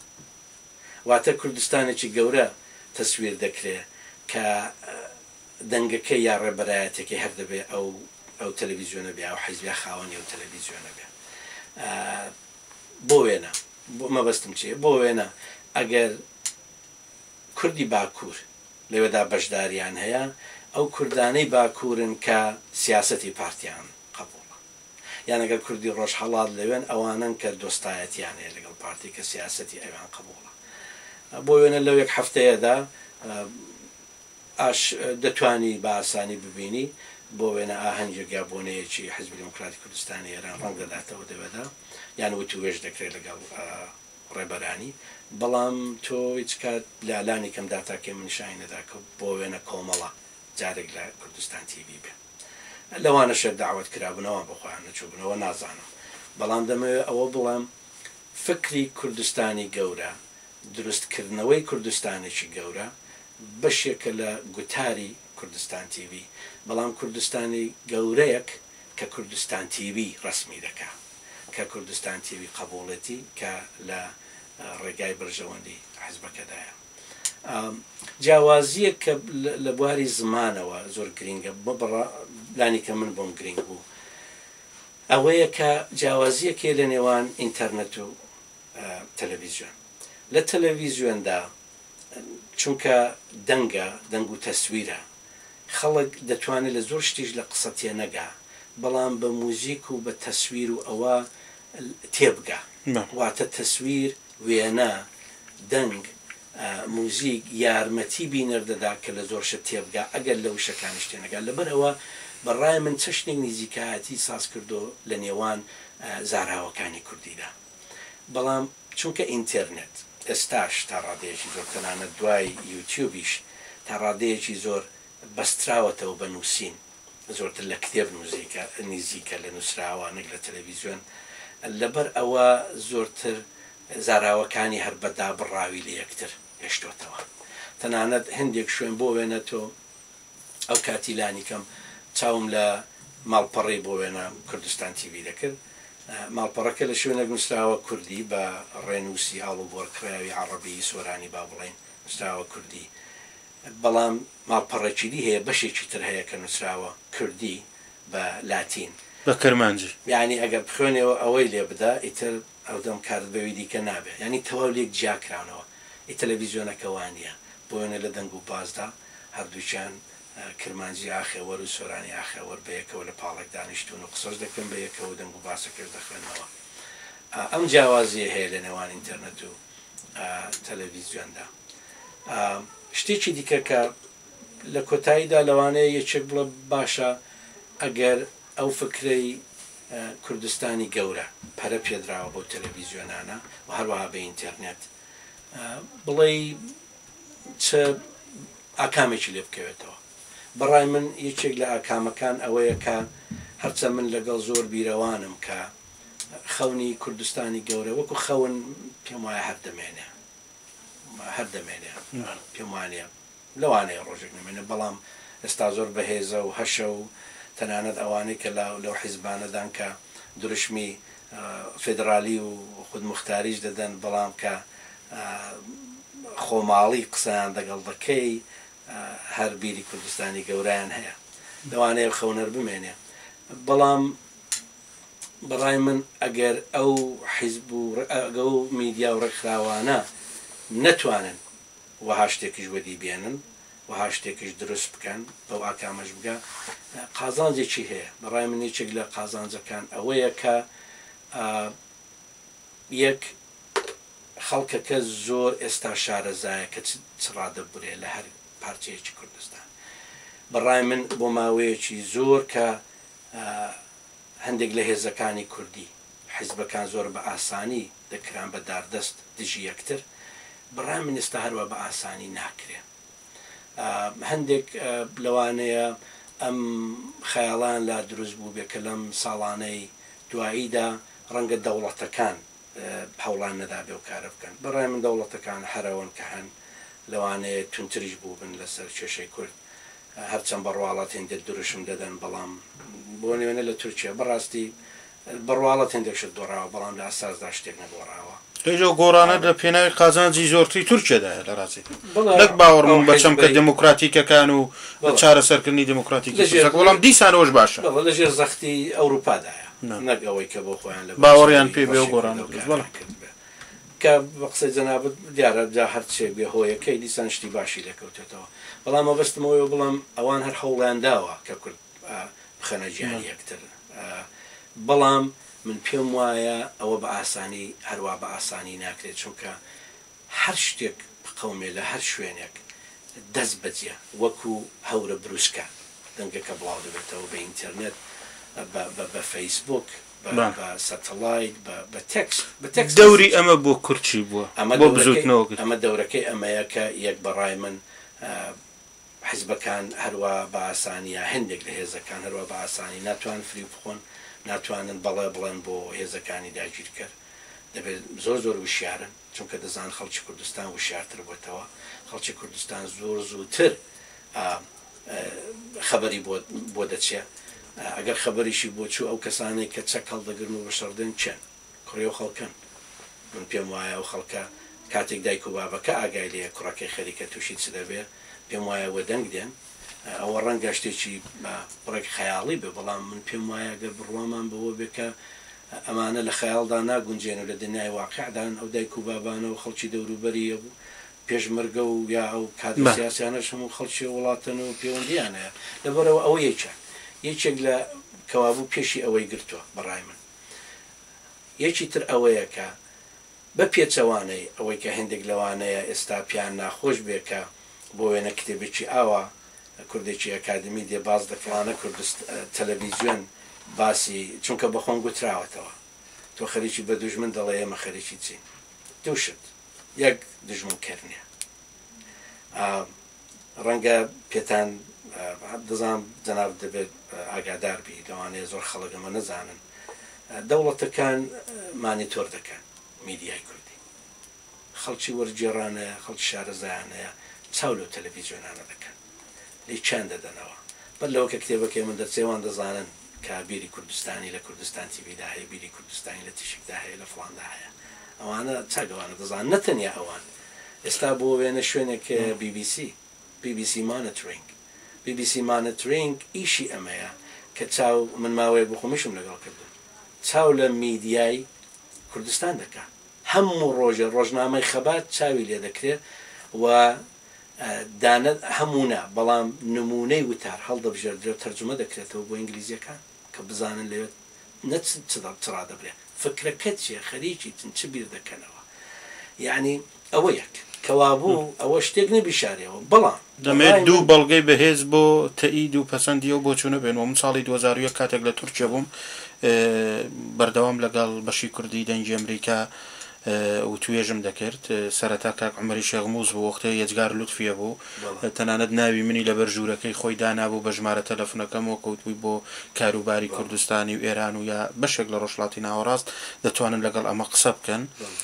واتە کوردستانێکی گەورە تەسویر دەکرێت کە دەنگەکەی یا ڕێبەرایەتێکی هەر دەبێت ئەو ئەو تەلەڤیزیۆنە بێ ئەو حیزبیا خاوەنی ئەو تەلەڤیزیۆنە بێ بۆ وێنە مەبەستم چیە بۆ وێنە ئەگەر کوردی باکوور لەوێدا بەشداریان هەیە ئەو کوردانەی باکوورن کە سیاسەتی پارتیان قبوڵە یان ئەگەر کوردی ڕۆژهەڵات لەوێن ئەوانن کە دۆستایەتیان هەیە لەگەڵ پارتی کە سیاسەتی ئەوان قبوڵە بۆ وێنە لەو یەک هەفتەیەدا ئاش دەتوانی بە ئاسانی ببینی بۆ وێنە ئاهەنگێک یا بۆنەیەکی حیزبی دموکراتی کوردستانی ئێران ڕەنگەداتەوە دەبێدا یان وتی وێژ دەکرێت لەگەڵ ڕێبەرانی بەڵام تۆ هیچ کات لالانی کەم داتاکێ منشانی نەدا کە بۆ وێنە کۆمەڵە جارێک لە کوردستان تیوی بێ لەوانە شێر داوت کرابنەوە بخۆیان نەچووبنەوە نازانم بەڵام دەمەوێت ئەوە بڵێم فکری کوردستانی گەورە دروستکردنەوەی کوردستانێکی گەورە بەشێکە لە گوتاری کوردستان تیوی بەڵام کوردستانی گەورەیەک کە کوردستان تیوی ڕسمی دەکا کە کوردستان تیوی قبوڵەتی کە لە ڕێگای بەرژەوەندی حیزبەکەدایە جیاوازیە کە لە بواری زمانەوە زۆر گرینگە لانی کە من بۆم گرنگ بوو ئەوەیە کە جیاوازیەکێ لە نێوان ئینتەرنێت و تەلەڤیزیۆن لە تەلەڤیزیۆندا چونکە دەنگە دەنگ و تەسویرە خەڵک دەتوانێت لە زۆر شتیش لە قسە تێنەگا بەڵام بە موزیک و بە تەسویر و ئەوە تێبگا واتە تەسویر وێنە دەنگ موزیک یارمەتی بینەر دەدا کە لە زۆر شت تێبگا ئەگەر لەو شەکانی شتێنەگا لەبەرەوە بەڕای من چ شتێک نزیکایەتی ساز کردو لە نێوان زاراوەکانی کوردیدا بەڵام چونکە ئینتەرنێت ئێستاش تا ڕادەیەکی زۆر تەنانەت دوای یوتیوبیش تا ڕادەیەکی زۆر بەستراوەتەوە بە نووسین زۆرتر لە کتێب نووزیکە نزیکە لە نووسراوە نەک لە تەلەڤیزیۆن لەبەر ئەوە زۆرتر زاراوەکانی هەر بەدا بڕاوی لە یەکتر هێشتۆتەوە تەنانەت هەندێک شوێن بۆ وێنە تۆ ئەو کاتیلانی کەم چاوم لە ماڵپەڕی بۆ وێنە کوردستان تیوی دەکرد ماڵپەڕەکە لە شوێنێک نووسراوە کوردی بە ڕێنووسی ئاڵوبۆرکراوی عەڕەبی سۆرانی با بڵێن نووسراوە کوردی بەڵام ماڵپەڕێکی دی هەیە بەشێکی تر هەیە کە نووسراوە کوردی بە لاتین بە کەرمانجی یعنی ئەگەر بخوێنەوە ئەوەی لێ بدا ئیتر ئەو دەم کارت بەوی دیکە نابێت ینی تەواو لێک جیاکرانەوە ئی تەلەڤیزیۆنەکەوانە بۆیە لە دەنگ و بازدا هەردووچیان کرمانجی ئاخێوەەر و سۆرانی ئاخێوەەر بە یەکەوە لە پاڵێک دانیشتون و قسەش دەکەم بە یەکەوە دەنگ و باسەکەش دەخوێنەوە ئەم جیاوازیە هەیە لە نێوان ئینتەرنێت و تەلەڤیزیۆندا شتێکی دیکە کە لە کۆتاییدا لەوانەیە یەکێک بڵە باشە ئەگەر ئەو فکرەی کوردستانی گەورە پەرە پێدراوە بۆ تەلەڤیزیۆنانە و هەروەها بە ئینتەرنێت بڵێ چ ئاکامێکی لێ بکەوێتەوە بەڕای من یەکێک لە ئاکامەکان ئەوەیە کە هەرچە من لەگەڵ زۆر بیرەوانم کە خەونی کوردستانی گەورە وەکو خەون پێم وایە هەر دەمێنێ هەر دەمێنێ پێم وانە لەوانەیە ڕۆژێک نمێنێ بەڵام ئێستا زۆر بەهێزە و هەشە و تەنانەت ئەوانەی کە لەو حیزبانەدان کە دروشمی فێدرالی و خودمختاریش دەدەن بەڵام کە خۆماڵی قسەیان دەگەڵ دەکەی هەر بیری کوردستانی گەورەیان هەیە لەوانەیە خەونەر بمێنێ بەڵام بەڕای من ئەگەر ئەو حیزب و ئەگە و میدیا و ڕێکخراوانە نەتوانن وەها شتێکیش وەدی بێنن وەها شتێکیش دروست بکەن بەو ئاکامەش بگە قازانجێکی هەیە بەڕای من یەکێک لە قازانجەکان ئەوەیە کە یەک خەڵکەکە زۆر ئێستا شارەزایە کە چڕادەبورێ لە هەر پارچەیەکی کوردستان بەڕای من بۆ ماوەیەکی زۆر کە هەندێک لە هێزەکانی کوردی حیزبەکان زۆر بە ئاسانی دەکران بە داردەست دژی یەکتر بەڕای من ئێستا هەروە بە ئاسانی ناکرێ هەندێک لەوانەیە ئەم خەیاڵان لا دروست بوو بێ کە لەم ساڵانەی دواییدا ڕەنگە دەوڵەتەکان هەوڵان نەدا بێ و کارە بکەن بەڕای من دەوڵەتەکان هەرەوەن کە هەن لەوانەیە تونتریش بوو بن لەسەر کێشەی کورد هەرچەند بەڕواڵەت هێندێک دروشم دەدەن بەڵام بۆ نوێنە لە تورکیا بەڕاستی بەڕواڵەت هێندێکشت دۆڕاوە بەڵام لە ئاساسدا شتێک نەدۆڕاوە لەجۆ گۆڕانە لە پێناوی قازانجی زۆرتری تورکیادایە لە ڕاستی لەک باوەڕم بەچەم کە دموکراتیکەکان و چارەسەرکردنی دموکراتیک بەڵام دیسانەوەش باشە لەژێر زەختی ئەوروپادایە نەک ئەوەی کە بۆ خۆیان لە باوەڕیان پێ بێ و گۆڕانە کە بە قسەی جەنابەت دیارە جا هەرچێک بێ هۆیەکەی دیسان شتی باشی لەکەوتێتەوە بەڵام مەبەستمەوەی بڵام ئەوان هەر هەوڵیان داوە کە کورد بخەنە گیانی یەکتر بەڵام من پێم وایە ئەوە بە ئاسانی هەروە بە ئاسانی ناکرێت چونکە هەر شتێک بقەومێ لە هەر شوێنێک دەست بەجێ وەکو هەورە بروسکە دەنگەکە بڵاو دەبێتەوە بە ئینتەرنێت بە فەیسبوک بە سەتەلایت بە تەکست بە تەکست دەوری ئەمە بۆ کورچی بووە بۆ بزوتنەوە ئەمە دەورەکەی ئەمەیە کە یەک بەڕای من حیزبەکان هەروە بە ئاسانیە هەندێک لە هێزەکان هەروە بە ئاسانی ناتوان فری بخۆن ناتوانن بەڵێ بڵێن بۆ هێزەکانی داگیر کرد دەبێت زۆر زۆر وشیارن چونکە دەزان خەڵکی کوردستان وشارتر بۆتەوە خەڵکی کوردستان زۆر زووتر خەبەری بۆ دەچێت ئەگەر خەبەریشی بۆ چوو ئەو کەسانێک کە چەک هەڵدەگرن و بەشەردن چەند کوڕێ و خەڵکن من پێم وایە ئەو خەڵکە کاتێک دایک و بابەکە ئاگای لێ کوڕەکەی خەریکە تووشی چ دەبێت پێم وایە وە دەنگ دێن ئەوە ڕەنگە شتێکی بڕێک خەیاڵی بێ بەڵام من پێم وایە گەر بڕوامان بەوە بێ کە ئەمانە لە خەیاڵدا ناگونجێن و لە دنیای واقعدان ئەو دایک و بابانە و خەڵکی دەوروبەریە بوو پێشمەرگە و یا ئەو کادر سیاسیانەش هەموو خەڵکی وڵاتن و پەیوەندیانەیە لەبەرەوە ئەوە یەکە یەکێک لە کەوابوو پێشی ئەوەی گرتووە بەڕای من یەکی تر ئەوەیە کە بە پێچەوانەی ئەوەی کە هەندێک لەوانەیە ئێستا پیان ناخۆش بێ کە بۆ وێنە کتێبێکی ئاوا کوردێکی ئەکادمی دێ باز دەکەوانە کوردست تەلەڤیزیۆن باسی چونکە بەخۆم گوتراوەتەوە تۆ خەریکی بە دوژمن دەڵێ ئێمە خەریکی چین دووشت یەک دژمنکردنیە ڕەنگە پێتان دەزانم جەناب دەبێت ئاگادار بی لەوانەیە زۆر خەڵکەمە نەزانن دەوڵەتەکان مانیتۆر دەکەن میدیای کوردی خەڵکی وەرجێڕانەیە خەڵکی شارەزایانەیە چاو لەو تەلەڤیزیۆنانە دەکەن لی چەند دەدەنەوە بەر لەوە کە کتێبەکەی من دەچێوان دەزانن کە بیری کوردستانی لە کوردستان تیڤیدا هەیە بیری کوردستانی لە تیشکدا هەیە لە فڵاندا هەیە ئەوانە چاگەوانە دەزان نەتەنیا ئەوان ئێستا بۆ وێنە شوێنێک بی بی سی بی بی سی مانیتۆرینگ بی بی سی مانیتۆرینگ ئیشی ئەمەیە کە چاو من ماوەیە بۆ خۆمیشم لەگەڵ کردم چاو لە میدیای کوردستان دەکات هەموو ڕۆژە ڕۆژنامەی خەبات چاوی لێ دەکرێت و دانە هەموونە بەڵام نمونەی وتار هەڵدەبژێردرێت تەرجمە دەکرێتەوە بۆ ئینگلیزیەکان کە بزانن لەوێت نەچ چڕا دەبرێت فکرەکەت چیە خەریکی چن چ بیر دەکەنەوە یعنی ئەوە یەک کەوابوو ئەوە شتێک نەبیشارەوە بەڵام دەمێت دوو بەڵگەی بەهێز بۆ تەئید و پەسەندیەوە بۆ چوونە بێنەوە من ساڵی دوو هەزار و یەک کاتێک لە تورکیا بووم بەردەوام لەگەڵ بەشی کوردی دەنگی ئەمریکا و توێژم دەکرد سەرەتا کاک عومەری شێخموز بوو وەختەیە یەجگار لوتفیە بوو تەنانەت ناوی منی لەبەر ژوورەکەی خۆی دانابوو بە ژمارە تەلەفۆنەکەمەوە کەوتبووی بۆ کاروباری کوردستانی و ئێران و یا بەشێک لە ڕۆژهەڵاتی ناوەڕاست دەتوانن لەگەڵ ئەمە قسە بکەن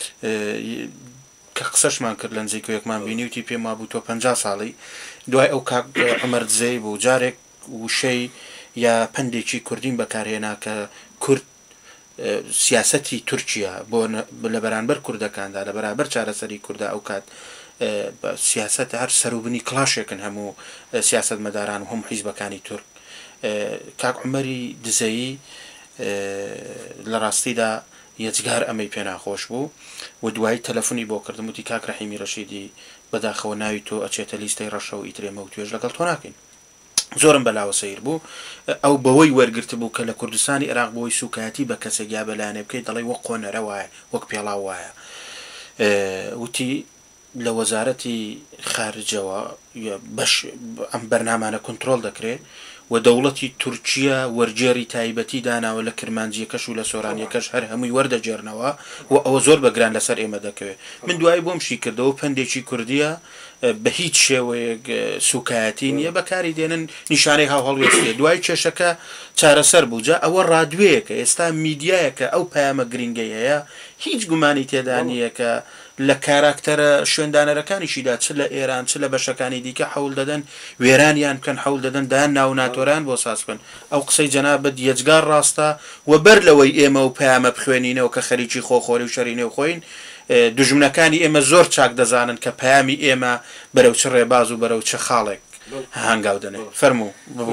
کە قسەشمان کرد لە نزیک و یەکمان بینی وتی پێم وابوو تۆ پەنجا ساڵی دوای ئەو کاک عومەر دزەی بوو جارێک وشەی یا پندێکی کوردین بەکارهێنا کە کورد سیاسەتی تورکیا بۆ لە بەرامبەر کوردەکاندا لە بەرامبەر چارەسەری کووردا ئەو کات سیاسەت هەر سەروبنی کڵاشێکن هەموو سیاست مەداران و هەموو حیزبەکانی تورک کاک عومەری دزەیی لە ڕاستیدا یەجگار ئەمەی پێ ناخۆش بوو و دوایی تەلەفۆنی بۆ کردم وتی کاک ڕەحیمی ڕەشیدی بەداخەوە ناوی تۆ ئەچێتە لیستەی ڕەشە و ئیترێمە و توێژ لەگەڵ تۆ ناکەین زۆرم بەلاوە سەیر بوو ئەو بەوەی وەرگرت بوو کە لە کوردستانی عێراق بۆی سوکایەتی بە کەسێک یا بەلایەنێ بکەیت دەڵێ وەک قۆنەرە وایە وەک پێڵاو وایە وتی لە وەزارەتی خارجەوە بەش ئەم بەرنامانە کۆنتڕۆڵ دەکرێت و دەوڵەتی تورکیا وەرجێری تایبەتی داناوە لە کرمانجیەکەش و لە سۆرانیەکەش هەر هەمووی وەردەجێرنەوە و ئەوە زۆر بەگران لەسەر ئێمە دەکەوێت من دوایی بۆم شی کردەوە پندێکی کوردیە بە هیچ شێوەیەک سوکایەتی نییە بەکاری دێنن نیشانەی هاو هەڵوێستێ دوای کێشەکە چارەسەر بووجا ئەوە ڕادوەیەکە ئێستا میدیایەکە ئەو پەیامە گرنگەی هەیە هیچ گومانی تێدا نییە کە لە کاراکتەرە شوێندانەرەکانیشیدا چ لە ئێران چ لە بەشەکانی دیکە حەول دەدەن وێرانیان بکەن حەول دەدەن دان ناو ناتۆران بۆ ساز بکەن ئەو قسەی جەنابەت یەجگار ڕاستە و بەر لەوەی ئێمە و پەیامە بخوێنینەوە کە خەریکی خۆخۆری و شەرینێ و خۆین دژمنەکانی ئێمە زۆر چاک دەزانن کە پەیامی ئێمە بەرەو چ ڕێباز و بەرەو چه خاڵێک هەنگاو دەنێ فەرموو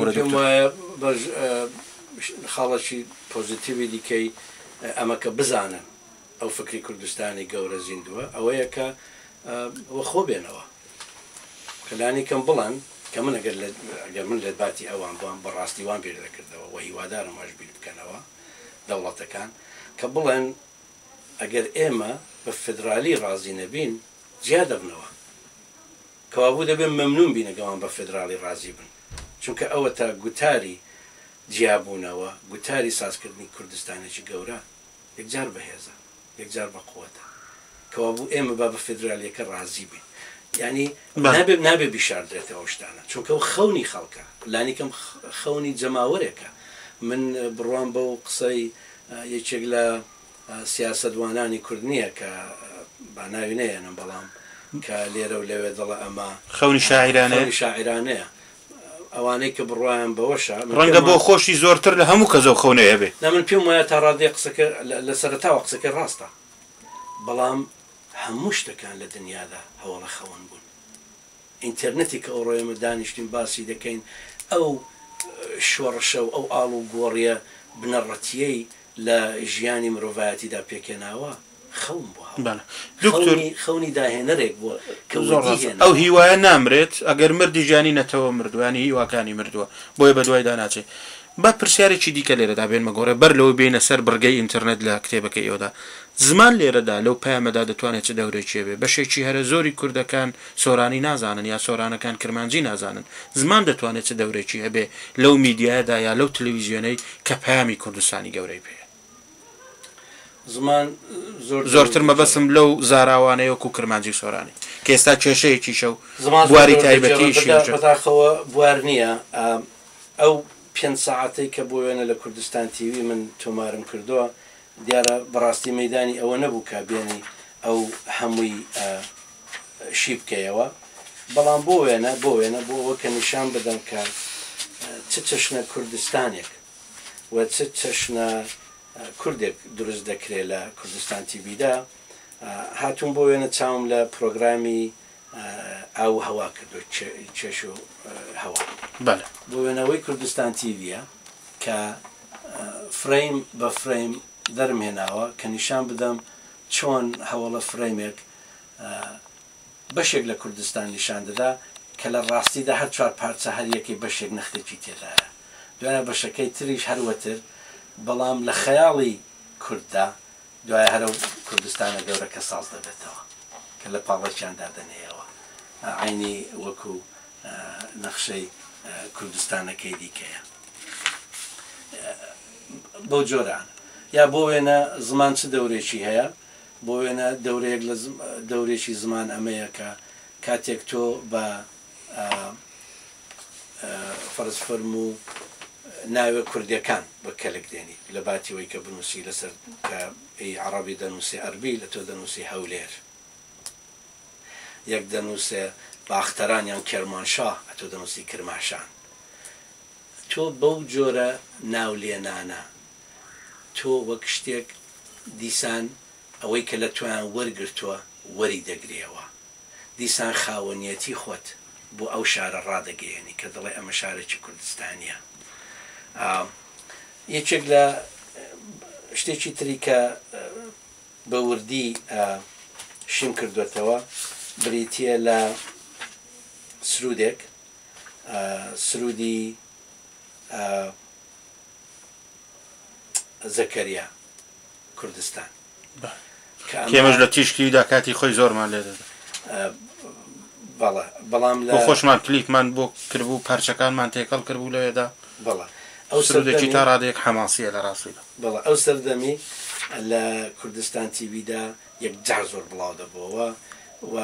خاڵەکی پۆزیتیوی دیکەی ئەمە کە بزانن ئەو فکری کوردستانی گەورە زیندووە ئەوەیە کە ئەوە خۆ بێنەوە کەلانی کەم بڵێن کە من ئەگەر من لە باتی ئەوان بووم بەڕاستی وان پێ دەکردەوە و هیوادارم واش بیر بکەنەوە دەوڵەتەکان کە بڵێن ئەگەر ئێمە بە فدرالی ڕازی نەبین جیا دەبنەوە کەوابوو دەبێن مەمنون بینە گەوان بە فدرالی ڕازی بن چونکە ئەوە تا گوتاری جیابوونەوە گوتاری سازکردنی کوردستانێکی گەورە یەکجار بەهێزە یەکجار بە قووەتە کەوابوو ئێمە با بە فدرالیەکە ڕازی بین یعنی نابێ بیشاردرێتەوە شتانە چونکە ئەو خەونی خەڵکە لانیکەم خەونی جەماوەرێکە من بڕوان بەو قسەی یەکێک لە سیاسەتوانانی کورد نییە کە با ناوی نەیەنم بەڵام کە لێرە و لەوێ دەڵە ئەمە خەونی شاعیرانەیە شاعیرانەیە ئەوانەی کە بڕواان بەوەشە ڕەنگە بۆ خۆشی زۆرتر لە هەموو کە زەو خەونەیە بێ من پێم وایە تا ڕادێ قسەکە لە سەرەتاوە قسەکە ڕاستە بەڵام هەموو شتەکان لە دنیادا هەوڵە خەون بوون ئینتەرنێتی کە ئەوڕۆیمە دانیشتین باسی دەکەین ئەو شۆڕشە و ئەو ئاڵ و گۆڕیە بنەڕەتیەی لە ژیانی مرۆڤایەتیدا پێکێناوە خەون بووە خەونی داهێنەرێک بووە ئەو هیوایە نامرێت ئەگەر مردی ژیانی نەتەوە مردوانی هیواکانی مردووە بۆیە بە دوای داناچێت بە پرسیارێکی دیکە لێرەدا بێنمە گۆڕێ بەر لەوە بینە سەر بڕگەی ئینتەرنێت لە کتێبەکە ئێوەدا زمان لێرەدا لەو پەیامەدا دەتوانێت چ دەورێکی بێ بەشێکی هەرە زۆری کوردەکان سۆرانی نازانن یا سۆرانەکان کرمانجی نازانن زمان دەتوانێت چ دەورێکی هەبێ لەو میدیادا یا لەو تەلەڤیزیۆنەی کە پەیامی کوردستانی گەورەی پێ زمان زۆرتر مەبەسم لەو زاراوانەیە وەکو کرمانجی سۆرانی کە ئێستا کێشەیەکی شەو بواری تایبەتیشی بەتاخەوە بوار نییە ئەو پێنج ساعەتەی کە بۆ وێنە لە کوردستان تیوی من تۆمارم کردووە دیارە بەڕاستی مەدانی ئەوە نەبوو کا بێنی ئەو هەمووی شی بکەیەوە بەڵام بۆ وێنە بۆ وێنە بۆ ئەوە کە نیشان بدەم کە چ چەشنە کوردستانێک و چ چەشنە کوردێک دروست دەکرێت لە کوردستان تیویدا هاتوون بۆ وێنە چاوم لە پرۆگرامی ئاو هەوا کردو چێش و هەوا بۆ وێنەوەی کوردستان تیڤە کە فریم بە فریم دەرمهێناوە کە نیشان بدەم چۆن هەوڵە فرێمێک بەشێک لە کوردستان نیشان دەدا کە لە ڕاستیدا هەر چوار پارچە هەر یەکی بەشێک نەختێکی تێدایە دوایە بەشەکەی تریش هەروەتر بەڵام لە خەیاڵی کورددا دوای هەرە کوردستانە گەورەکە ساز دەبێتەوە کە لە پاڵەکیاندا دەنێەوە عینی وەکو نەخشەی کوردستانەکەی دیکەیە بەو جۆران یا بۆ وێنە زمان چ دەورێکی هەیە بۆ وێنە دەورەیەک لە دەورێکی زمان ئەمەیە کە کاتێک تۆ بە فەرز فەرموو ناوێ کوردیەکان بە کەلک دێنی لە باتیەوەی کە بنووسی لەسەر کە عەرەبی دەنووسی عەربی لە تۆ دەنووسی هەولێر یەک دەنووسێ باختەران یان کێرمانشاه ئەتۆ دەنووسی کرماشان تۆ بەو جۆرە ناولێنانە تۆ وەک شتێک دیسان ئەوەی کە لە تویان وەرگرتووە وەری دەگرێەوە دیسان خاوەنیەتی خۆت بۆ ئەو شارە ڕادەگەیەنی کە دەڵێ ئەمە شارێکی کوردستانیە یەکێک لە شتێکی تری کە بە وردی شیم کردوێتەوە بریتیە لە سرودێک سرودی زەکەریا کوردستان کێمەش لە تیشکیدا کاتی خۆی زۆرمان لێ دەدا بەڵێ بەڵام لە خۆشمان کلیپمان بۆ کردبوو پارچەکانمان تێکەڵ کردبوو لەوێدا بەڵێ ئەو سرودێکی تا ڕادێک حەماسیە لە ڕاستیدا بەڵێ ئەو سەردەمی لە کوردستان تیڤیدا یەکجار زۆر بڵاو دەبووەوە و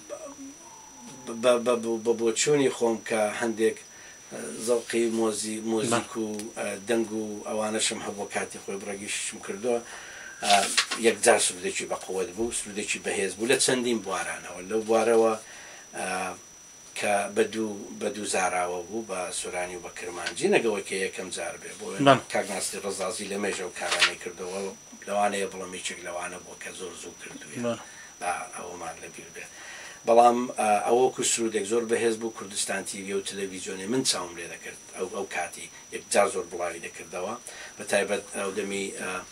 بە بۆچوونی خۆم کە هەندێک زەوقی مۆزی مۆزیک و دەنگ و ئەوانەشم هەبوو کاتی خۆی بڕێگیشم کردووە یەکجار سرودێکی بەقووەت بوو سرودێکی بەهێز بوو لە چەندین بوارانەوە لەو بوارەوە کە بە دوو زاراوە بوو بە سورانی و بە کرمانجی نەگەوەی کە یەکەم جار بێ بۆ کاکناستی ڕزازی لە مێژە و کارانەی کردەوە لەوانەیە بڵەمێکێک لەوانە بۆ کە زۆر زوو کردووە ئەومان لەبیر بێ بەڵام ئەوەکو سرودێک زۆر بەهێز بوو کوردستان تیڤی و تەلەڤیزیۆنی من چاوم لێ دەکرد ئەو ئەو کاتی یەکجار زۆر بڵاوی دەکردەوە بە تایبەت ئەو دەمی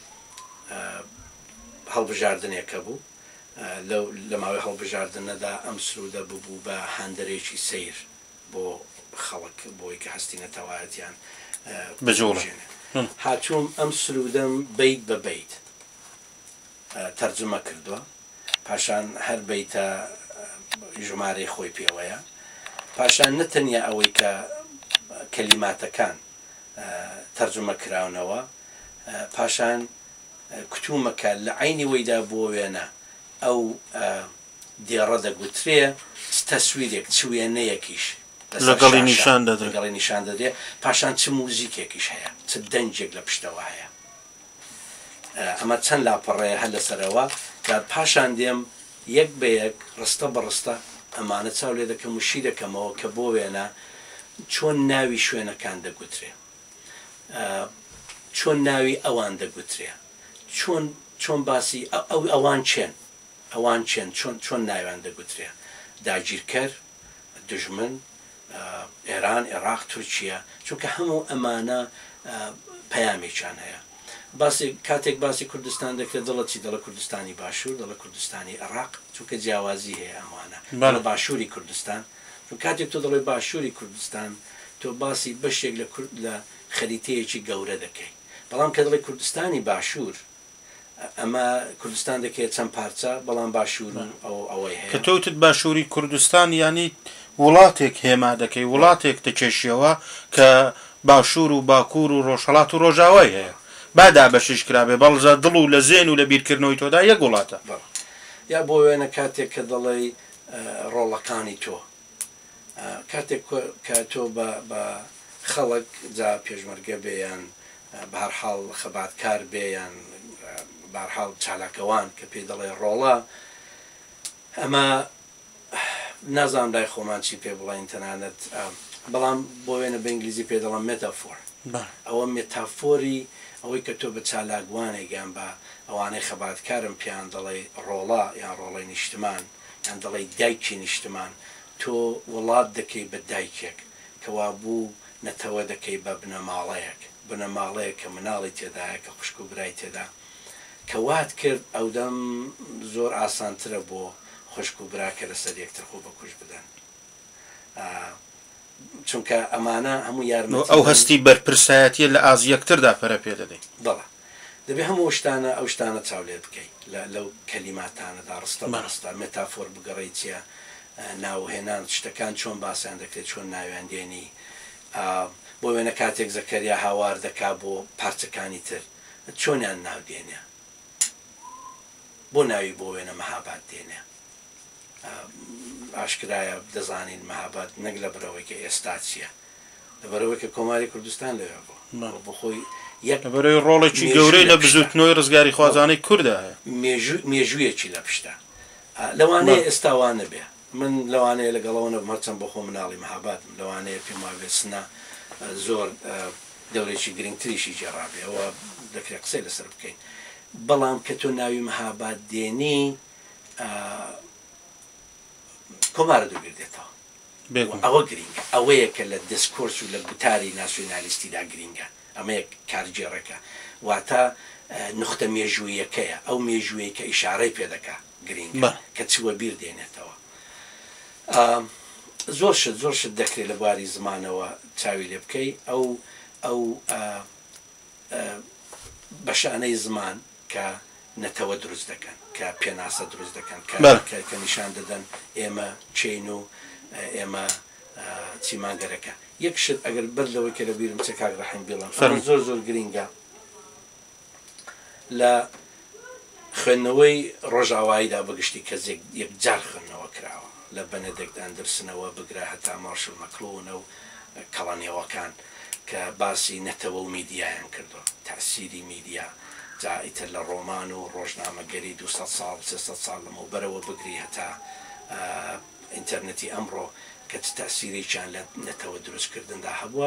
هەڵبژاردنێکە بوو لە ماوەی هەڵبژاردنەدا ئەم سرودە ببوو بە هەندێکی سیر بۆ خەڵک بۆی کە هەستینەتەوایەتیان بجوڵێنێ هاتووم ئەم سرودەم بیت بە بیت تەرجمە کردووە پاشان هەر بیتە ژمارەی خۆی پێوەیە پاشان نەتەنیا ئەوەی کە کەلیماتەکان تەرجمە کراونەوە پاشان کتومەکە لە عینی وەیدا بۆ وێنە ئەو دێڕە دەگوترێ تەسویرێک چ وێنەیەکیش لەگەڵی نیشان دەدێ لەگەڵی نیشان دەدێ پاشان چ موزیکێکیش هەیە چ دەنجێک لە پشتەوە هەیە ئەمە چەند لاپەڕەیە هەر لەسەرەوە کە پاشان دێم یەک بە یەک ڕستە بە ڕستە ئەمانە چاو لێ دەکەم وشی دەکەمەوە کە بۆ وێنە چۆن ناوی شوێنەکان دەگوترێ چۆن ناوی ئەوان دەگوترێ چۆن چۆن باسی ئەوان چێن ئەوان چێن چۆن چۆن ناویان دەگوترێ داگیرکەر دژمن ئێران عێراق تورکیا چونکە هەموو ئەمانە پەیامێکیان هەیە باسی کاتێک باسی کوردستان دەکرێت دڵە چی دەڵە کوردستانی باشوور دەڵە کوردستانی عێراق چونکە جیاوازی هەیە ئەمانە دەڵە باشووری کوردستان چون کاتێک تۆ دەڵێ باشووری کوردستان تۆ باسی بەشێک لە خەریتەیەکی گەورە دەکەی بەڵام کە دەڵێ کوردستانی باشوور ئەمە کوردستان دەکەێت چەند پارچە بەڵام باشوور ئەو ئەوەی هەیە کە تۆتت باشووری کوردستان ینی وڵاتێک هێما دەکەی وڵاتێک دەکێشیەوە کە باشوور و باکوور و ڕۆژهەڵات و ڕۆژاوای هەیە بادا بەشش کرابێ بەڵزە دڵ و لە زێن و لە بیرکردنەوەی تۆدا یەک وڵاتە یا بۆ وێنە کاتێک کە دەڵێ ڕۆڵەکانی تۆ کاتێک کە تۆ بە خەڵک جا پێشمەرگە بێیان بەهەرحاڵ خەباتکار بێیان بەهەرحاڵ چالاکەوان کە پێی دەڵێ ڕۆڵە ئەمە نازانم لای خۆمان چی پێ بڵین تەنانەت بەڵام بۆ وێنە بە ئینگلیزی پێ دەڵم مێتافۆر ئەوە مێتافۆری ئەوەی کە تۆ بە چالاکوانێکیان بە ئەوانەی خەباتکارم پیان دەڵێ ڕۆڵە یان ڕۆڵەی نیشتمان یان دەڵێ دایکی نیشتمان تۆ وڵات دەکەی بە دایکێک کەوا بوو نەتەوە دەکەی بە بنەماڵەیەک بنە ماڵەیە کە مناڵی تێدایە کە خوشک و برای تێدا کە وات کرد ئەو دەم زۆر ئاسانترە بۆ خوشک و براکە لەسەر یەکتر خۆ بەکوش بدەن چونکە ئەمانە هەموو یارمەتی ئەو هەستی بەرپرسایەتیە لە ئاز یەکتردا پەرە پێ دەدەین بەڵێ دەبێ هەموو شتانە ئەو شتانە چاولێ بکەیت لەو کەلیماتانەدا ڕستە بەڕستە مێتافۆر بگەڕێیت چیە ناوهێنان شتەکان چۆن باسییان دەکرێت چۆن ناویان دێنی بۆ وێنە کاتێک زەکەریا هاوار دەکا بۆ پارچەکانی تر چۆنیان ناودێنێ بۆ ناوی بۆ وێنە مەهاباد دێنێ ئاشکرایە دەزانین مەهاباد نەک لە بەرەوەی کە ئێستا چییە لەبەرەوەی کە کۆماری کوردستان لەوێ بوو بۆ خۆی بەرەوەی ڕۆڵێکی گەورەی لە بزوتنەوەی ڕزگاری خوازانەی کوردە مێژوویەکی لە پشتە لەوانەیە ئێستاوانە بێ من لەوانەیە لەگەڵەوەنە مەرچەند بۆ خۆ مناڵی مەهابادم لەوانەیە پێم وابێ سنە زۆر دەورێکی گرنگتریشی جێڕابێ ئەوە دەکرێت قسەی لەسەر بکەین بەڵام کە تۆ ناوی مەهاباد دێنی کۆمارە دووبیردێتەوە ئەوە گرنگە ئەوەیە کە لە دەسکۆرس و لە گوتاری ناسیۆنالیستیدا گرنگە ئەمەیە کارجێڕەکە واتە نقطە مێژوویەکەیە ئەو مێژووی کە ئیشارەی پێ دەکا گرنگە کە چووە بیر دێنێتەوە زۆر شت زۆر شت دەکرێت لە بواری زمانەوە چاوی لێ بکەی ئەو ئەو بەشانەی زمان کە نەتەوە دروست دەکەن کە پێناسە دروست دەکەن کە نیشان دەدەن ئێمە چین و ئێمە چیمانگەرەکە یەک شت ئەگەر بەر لەوەی کە لە بیرم چ کاک ڕەحیم بێڵم زۆر زۆر گرینگە لە خوێندنەوەی ڕۆژاواییدا بەگشتی کە یەکجار خوێندنەوە کراوە لە بەنێدێکت ئەندرسنەوە بگرا هەتا مارشل مەکلۆنە و کەڵانیەوەکان کە باسی نەتەوە و میدیایان کردووە تەسیری میدیا جا ئیتر لە ڕۆمان و ڕۆژنامەگەری دووسەد ساڵ سێسەد ساڵ لەمەوبەرەوە بگری هەتا ئینتەرنێتی ئەمڕۆ کە تەسیرێکیان لە نەتەوە دروستکردندا هەبووە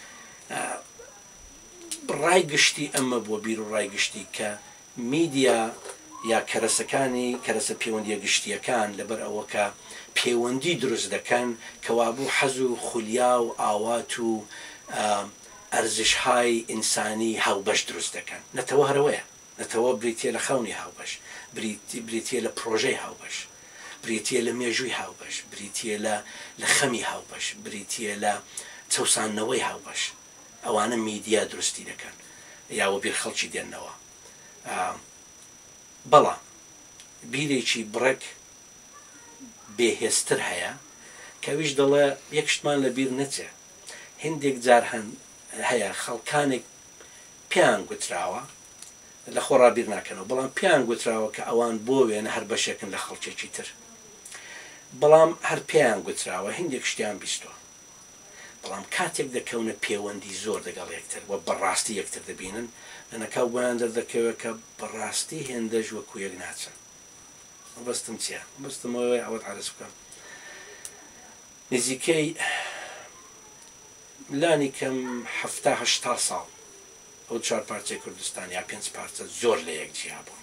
ڕای گشتی ئەمە بۆ بیر و ڕای گشتی کە میدیا یا کەرەسەکانی کەرەسە پەیوەندیە گشتیەکان لەبەر ئەوە کە پەیوەندی دروست دەکەن کەوابوو حەز و خولیا و ئاوات و ئەرزشهای ئینسانی هاوبەش دروست دەکەن نەتەوە هەرەوەیە نەتەوە بریتە لە خەونی هاوبەش بریتە لە پرۆژەی هاوبەش بریتە لە مێژووی هاوبەش بریتە لە خەمی هاوبەش بریتە لە چەسانەوەی هاوبەش ئەوانە میدیا دروستی دەکەن یاوە بیر خەڵکی دێنەوە بەڵام بیرێکی بڕێک بێهێزتر هەیە کەویش دەڵێ یەک شتمان لە بیر نەچێ هندێک جار هەن هەیە خەڵکانێک پیان گوتراوە لە خۆڕا بیر ناکەنەوە بەڵام پیان گوتراوە کە ئەوان بۆ وێنە هەر بەشێکن لە خەڵکێکی تر بەڵام هەر پیان گوتراوە هندێک شتیان بیستوە بەڵام کاتێک دەکەونە پەیوەندی زۆر لەگەڵ یەکتر و بەڕاستی یەکتر دەبینن لەنەکاو بۆیان دەردەکەوێت کە بەڕاستی هێندەش وەکو یەک ناچن بەستم چیە بەستمەوەی ئەوەت عرض بکەم نزیکەی لانی کەم هەفتا هەشتا ساڵ ئەو چوار پارچەی کوردستان یا پێنج پارچە زۆر لە یەک جیا بوون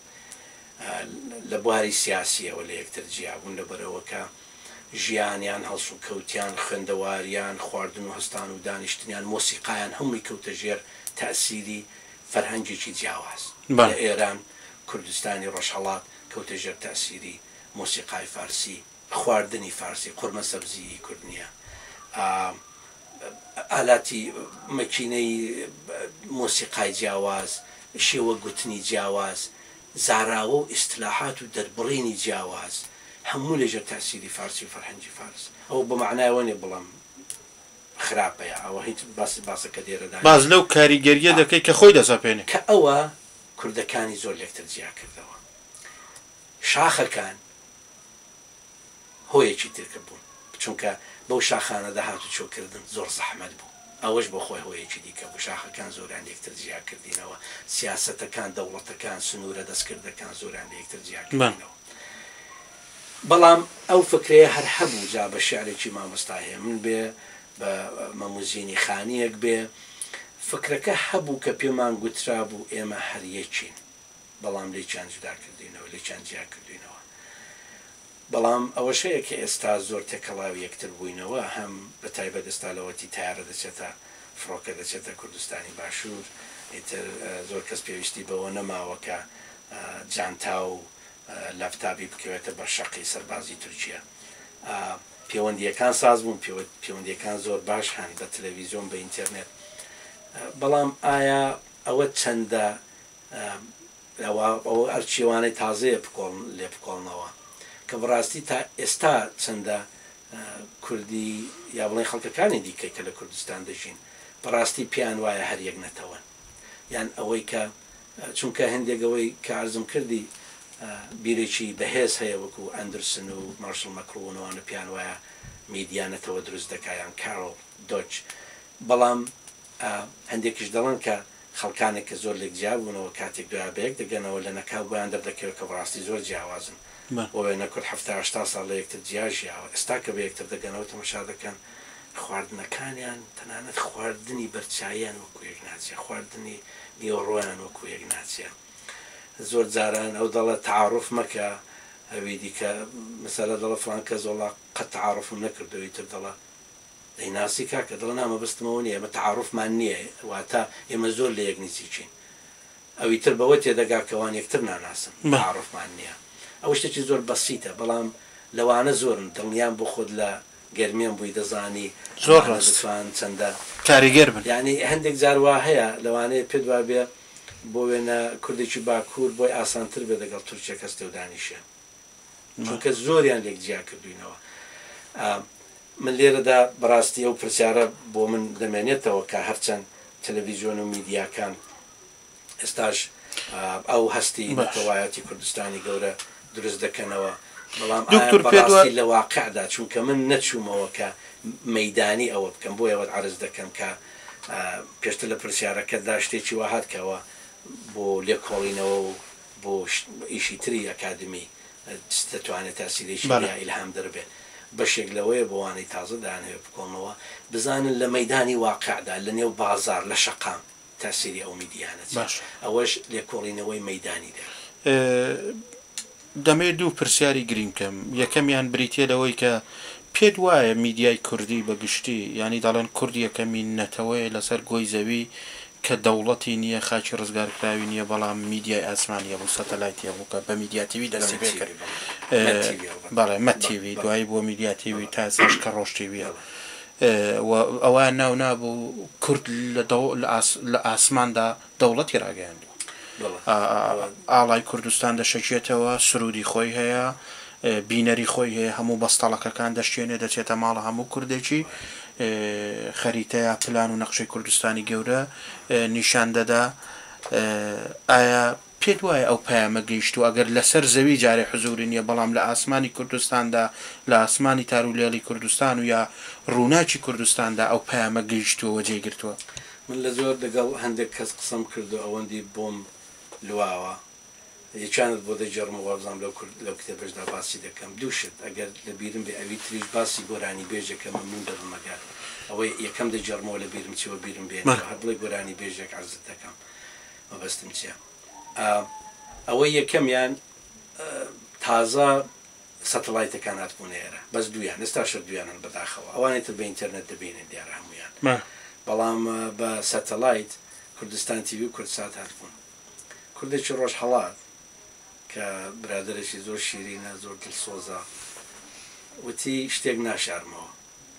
لە بواری سیاسیەوە لە یەکتر جیا بوون لەبەرەوە کە ژیانیان هەڵس و کەوتیان خوێندەواریان خواردن و هەستان و دانیشتنیان مۆسیقایان هەمووی کەوتە ژێر تەسیری فەرهەنگێکی جیاواز لە ئێران کوردستانی ڕۆژهەڵات کەوتە ژێر تەسیری مۆسیقای فارسی خواردنی فارسی قورمە سەبزی کوردنیە ئالاتی مەکینەی مۆسیقای جیاواز شێوە گوتنی جیاواز زاراوە و ئیستلاحات و دەربڕینی جیاواز هەموو لەژێر تەسیری فارسی و فەرهەنگی فارس ئەو بە معنایەوە نێ بڵام خراپەیە ئەوە هیچ باسی باسەکە دێرەدا باز لەو کاریگەریە دەکەی کە خۆی دەسەپێنێ کە ئەوە کوردەکانی زۆر لەکتر جیا کردەوە شاخەکان هۆیەکی ترکە بوون چونکە بەو شاخانە داهات و چۆکردن زۆر زەحمەت بوو ئەوەش بۆ خۆی هۆیەکی دیکە بوو شاخەکان زۆران یەکتر جیا کردینەوە سیاسەتەکان دەوڵەتەکان سنوورە دەستکردەکان زۆران یەکتر جیا کردینەوە بەڵام ئەو فکرەیە هەر هەبوو جا بە شعرێکی مامۆستا هەیە من بێ بە مەموزینی خانیەک بێ فکرەکە هەبوو کە پێمان گوترا بوو ئێمە هەریەکین بەڵام لێکیان جودا کردینەوە لێکیان جیا کردوینەوە بەڵام ئەوەشەیە کە ئێستا زۆر تێکەڵاوی یەکتر بووینەوە هەم بە تایبەت ئێستا لەوەتی تارە دەچێتە فڕۆکە دەچێتە کوردستانی باشوور ئیتر زۆر کەس پێویستی بەوە نەماوەکە جانتا و لاپتاپی بکەوێتە بەر شەقی سەربازی تورکیا. پەیوەندیەکان ساز بوون، پەیوەندیەکان زۆر باش هەن بە تەلەڤیزیۆن بە ئینتەرنێت. بەڵام ئایا ئەوە چەندە ئەوە ئەرچیوانەی تازەیە لێ بکۆڵنەوە کە بەڕاستی تا ئێستا چەندە کوردی یا بڵێن خەڵکەکانی دیکەی کە لە کوردستان دەژین بەڕاستی پێیان وایە هەر یەک نەتەوە، یان ئەوەی کە چونکە هەندێکەوەی کە ئارزم کردی بیرێکی بەهێز هەیە وەکو ئەندرسن و مارشل مەکرۆنەوانە پێیان وایە میدیانەتەوە دروست دەکایان کارۆل دۆچ. بەڵام هەندێکیش دەڵێن کە خەڵکانێک کە زۆر لێک جیا بوونەوە کاتێک دوای بەیەک دەگەنەوە لە نەکاو بۆیان دەردەکەوێت کە بەڕاستی زۆر جیاوازن بۆ نەکرد هەفتە هەشتا ساڵ لە یەکتر جیا ژیاوە. ئێستا کە بە یەکتر دەگەنەوە تەماشا دەکەن خواردنەکانیان تەنانەت خواردنی بەرچاییان وەکو یەک ناچێت، خواردنی نیوەڕۆیان وەکو یەک ناچێت. زۆر جاران ئەو دەڵە تعارف مەکە ئەوی دیکە مەسەلە دەڵە فڵان کەس وەڵا قەت تعارفم نەکردەوەی تر دەڵە دەیناسی کاکە دڵ نامە بستمەوە نیە ئەمە تعارفمان نییە، واتە ئێمە زۆر لە یەک نزیکین. ئەوی تر بەوە تێدەگاکەوان یەکتر ناناسم تعارفمان نییە. ئەو شتێکی زۆر بەسیتە، بەڵام لەوانە زۆرن دڵنیان بۆ خۆت لە گەرمیان بووی دەزانی زۆر ڕستوان چەندە کاریگەر بن. ینی هەندێک جاروا هەیە لەوانەیە پێ وا بێ بۆ وێنە کوردێکی باکوور بۆی ئاسانتر بێ دەگەڵ تورکیا کەس تێودانیشە، چونکە زۆریان لێک جیا کردوینەوە. من لێرەدا بەڕاستی ئەو پرسیارە بۆ من دەمێنێتەوە کە هەرچەند تەلەڤیزیۆن و میدیاکان ئێستاش ئەو هەستی نەتەوایەتی کوردستانی گەورە دروست دەکەنەوە، بەڵام بەڕاستی لە واقعدا چونکە من نەچوومەوە کە مەیدانی ئەوە بکەم بۆ ئەوە عەرز دەکەم کە پێشتر لە پرسیارەکەدا شتێکی وا هاتکەوە بۆ لێکۆڵینەوە و بۆ ئیشی تری ئەکادمی دەتوانێت تاسیرێکی یا ئیلهام دەربێت. بەشێک لەوەیە بۆوانەی تازە داهەوێ بکۆمەوە بزانن لە مەیدانی واقعدا لە نێو بازار لە شەقام تاسیری ئەو میدیانەت ئەوەش لێکۆڵینەوەی مەیدانیدا. دەمێ دوو پرسیاری گرینگکەم. یەکەمیان بریتە لەوەی کە پێت وایە میدیای کوردی بەگشتی ینی دەڵێن کوردیەکەمی نەتەوەی لەسەر گۆی زەوی کە دەوڵەتی نییە خاچی ڕزگارکراوی نییە، بەڵام میدیای ئاسمانیە بوو سەتەلایتیە بوو کە بە میدیاتیوی دەستی پێ کرد. بەڵێ مەتیوی دوایی بۆ میدیاتیوی تا سەش کە ڕۆژتیویە ئەوە ناو نابوو کورد لە ئاسماندا دەوڵەتی ڕاگەیاندووە. ئاڵای کوردستان دەشەکێتەوە، سرودی خۆی هەیە، بینەری خۆی هەیە، هەموو بەستەڵەکەکان دەشتێنێ دەچێتە ماڵە هەموو کوردێکی، خەریتەیە پلان و نەخشەی کوردستانی گەورە نیشان دەدا. ئایا پێت وایە ئەو پەیامە گەیشت و ئەگەر لەسەر زەوی جارێ حزوری نییە بەڵام لە ئاسمانی کوردستاندا لە ئاسمانی تاروولێڵی کوردستان و یا ڕووناکی کوردستاندا ئەو پەیامە گەیشتووە جێگرتووە؟ من لە زۆر دەگەڵ هەندێک کەس قسەم کردو ئەوەندی بۆم لواوە یەکانت بۆ دەجێڕم وابزانام لەو کتێبەشدا باسی دەکەم. دووشت ئەگەر لە بیرم بێ ئەوی تریش باسی گۆرانی بێژێکە مەمنون دەبمەگات ئەوەی یەکەم دەجێڕمەوە لە بیرم چیوە بیرم بێن هەر بڵێ گۆرانی بێژێک عەرزت دەکەم مەبەستم چییە. ئەوەی یەکەمیان تازە سەتەلایتەکان هاتبوون ئێرە، بەس دویان ئێستا شەر دویانن بەداخەوە، ئەوانێتتر بە ئینتەرنێت دەبینن دیارە هەمویان، بەڵام بە سەتەلایت کوردستان تیوی و کوردسات هاتبوون. کوردێکی ڕۆژ هەڵات کە برادەرێکی زۆر شیرینە زۆر دڵسۆزە وتی شتێک ناشارمەوە.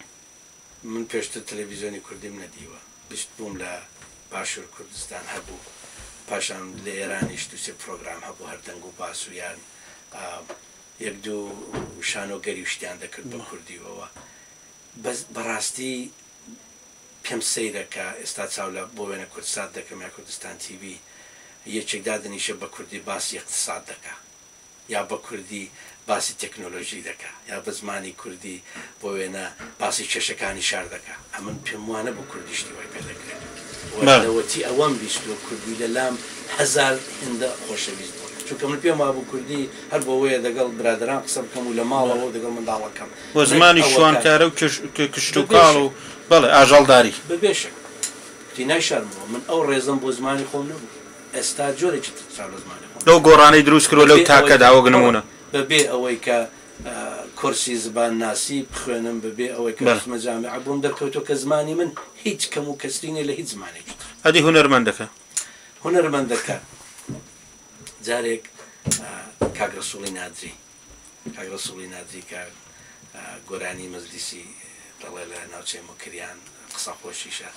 من پێشتر تەلەڤیزیۆنی کوردیم نەدیوە، بیست بووم لە باشوور کوردستان هەبوو، پاشان لە ئێرانیش دووسێ پرۆگرام هەبوو هەردەنگ و باسوویان یەک دوو شانۆگەری شتیان دەکرد بە کوردیەوە. بەڕاستی پێم سەیرەکە ئێستا چاو لە بۆ وێنە کوردستان دەکەم یا کوردستان تیوی یەکێکدا دەنیشە بە کوردی باسی اقتصاد دەکا یا بە کوردی باسی تەکنۆلۆژی دەکا یا بە زمانی کوردی بۆ وێنە باسی کێشەکانی شار دەکا. ئەمن پێم وانە بۆ کوردیشتی وای پێ دەکرێت وەتی ئەوەم بیستوە کوردی لە لام هەزار هێندە خۆشەویست بوو، چونکە من پێم وابوو کوردی هەر بۆەوەیە دەگەڵ برادران قسە بکەم و لە ماڵەوە دەگەڵ منداڵەکەم بۆ زمانی شوانکارە و کشت و کاڵ و بەڵێ ئاژەڵداری ببێشک تی نایشارمەوە. من ئەو ڕێزم بۆ زمانی خۆم نەبوو، ئێستا جۆرێکی ترچا لە زمانی خۆم لەو گۆڕانەی دروست کردوە لەو تاکەدا وەک نمونە بەبێ ئەوەی کە کورسی زبان ناسی بخوێنم ببێ ئەوەی کەمە جامع بووم دەرکەوتۆ کە زمانی من هیچ کەم و کەسرینێ لە هیچ زمانێک ئەدی هونەرمەندەکە هونەرمەندەکە جارێک کاگرەسوڵی نادری کاگرەسوڵی نادری کە گۆرانی مەجلیسی دەڵێ لە ناوچەی مکریان قسە خۆشیشە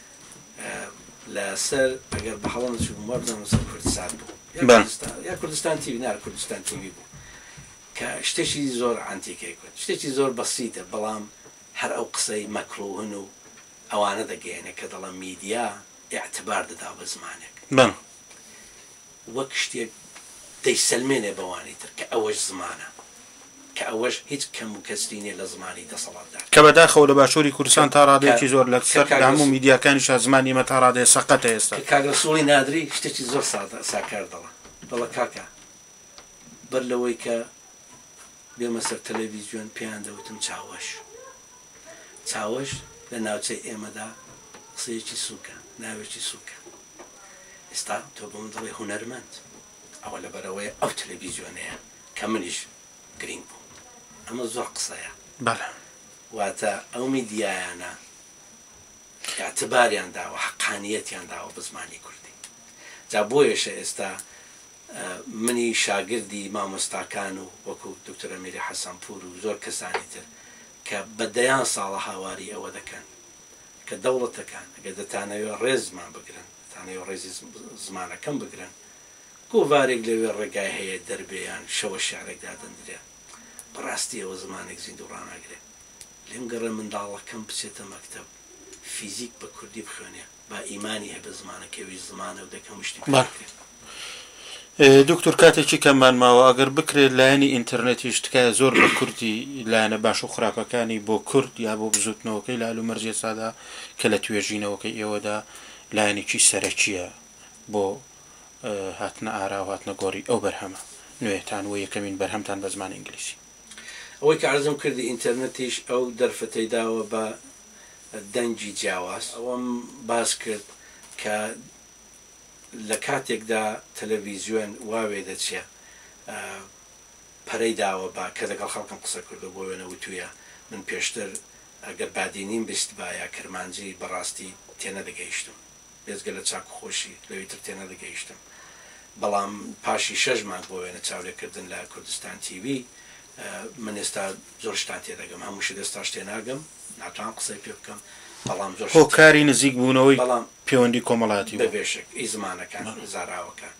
لەسەر ئەگەر بە هەڵە نەچوو وابزانم سەر کوردستان بوو یا کوردستان تیوی نار کوردستان تیوی بوو کە شتێکی زۆر ئانتیکەی کرد شتێکی زۆر بەسیتە بەڵام هەر ئەو قسەی مەکروهن و ئەوانە دەگەێنێ کە دەڵە میدیا اعتبار دەدا بە زمانێک وەک شتێک دەیسەلمێنێ بەوانی تر کە ئەوەش زمانە کە ئەوەش هیچ کەم و کەسرینێ لە زمانی دەسەڵاتدا کە بەداخەوە لە باشووری کوردستان تا ڕادێکی زۆر لەسەر هەموو میدیاکانیش زمانی مە تا ڕادێ سەقەتە ئێستا کاگرەسوڵی نادری شتێکی زۆر ساکار دەڵە دەڵە کاکە بەر لەوەی کە بێمە سەر تەلەڤیزیۆن پێیان دەوتم چاوەش چاوەش لە ناوچەی ئێمەدا قسەیەکی سووکە ناوێکی سووکە ئێستا تۆ بۆ من دەڵێ هونەرمەند ئەوە لەبەرەوەی ئەو تەلەڤیزیۆنەیە کە منیش گرنگ بوو ئەمە زۆر قسەیە واتە ئەو میدیایانە اعتباریان داوە حەقانیەتیان داوە بە زمانی کوردی جا بۆیەشە ئێستا منی شاگردی مامۆستاکان و وەکو دکتۆر ئەمیری حەسەنپور و زۆر کەسانی تر کە بەدەیان ساڵە هاواری ئەوە دەکەن کە دەوڵەتەکان ئەگەر دەتانەوێت ڕێزمان بگرن دەتانەوێت ڕێزی زمانەکەم بگرن گۆڤارێک لەوێ ڕێگای هەیە دەربێیان شەوە شارێکدا دەندرێت بەڕاستی ئەوە زمانێک زیندوو ڕناگرێت لێم گەڕێ منداڵەکەم بچێتە مەکتەب فیزیک بە کوردی بخوێنێ با ئیمانی هەبە زمانەکەوی زمانە و دەکەم شتی بکرێت دکتۆر کاتێکی کەممان ماوە ئەگەر بکرێت لایەنی ئینتەرنێتیش تکایە زۆر بە کوردی لایەنە باش و خراپەکانی بۆ کورد یا بۆ بزوتنەوەکەی لالو مەرجێ سادا کە لە توێژینەوەکەی ئێوەدا لایەنێکی سەرەکیە بۆ هاتنە ئارا و هاتنە گۆڕی ئەو بەرهەمە نوێتان و یەکەمین بەرهەمتان بە زمانی ئینگلیسی ئەوەی کە عەرزم کردی ئینتەرنێتیش ئەو دەرفەتەی داوە بە دەنگی جیاواز ئەوەم باس کرد کە لە کاتێکدا تەلەڤیزیۆن واوێ دەچێ پەرەی داوە بە کە لەگەڵ خەڵکم قسە کردو بۆ وێنە وتویە من پێشتر ئەگەر بادینیم بیست باە کرمانجی بەڕاستی تێنە دەگەیشتم بێزگە لە چاک خۆشی لەویتر تێنە دەگەیشتم بەڵام پاشی شەش مانگ بۆ وێنە چاولێکردن لە کوردستان تیوی من ئێستا زۆر شتان تێدەگەم هەمووشی دەستا شتێ ناگەم ناتوان قسەی پێ بکەم بەڵام زۆر هۆکاری نزیک بوونەوەی بەڵام پەیوەندی کۆمەڵاتی بەبێشک ئی زمانەکان زاراوەکان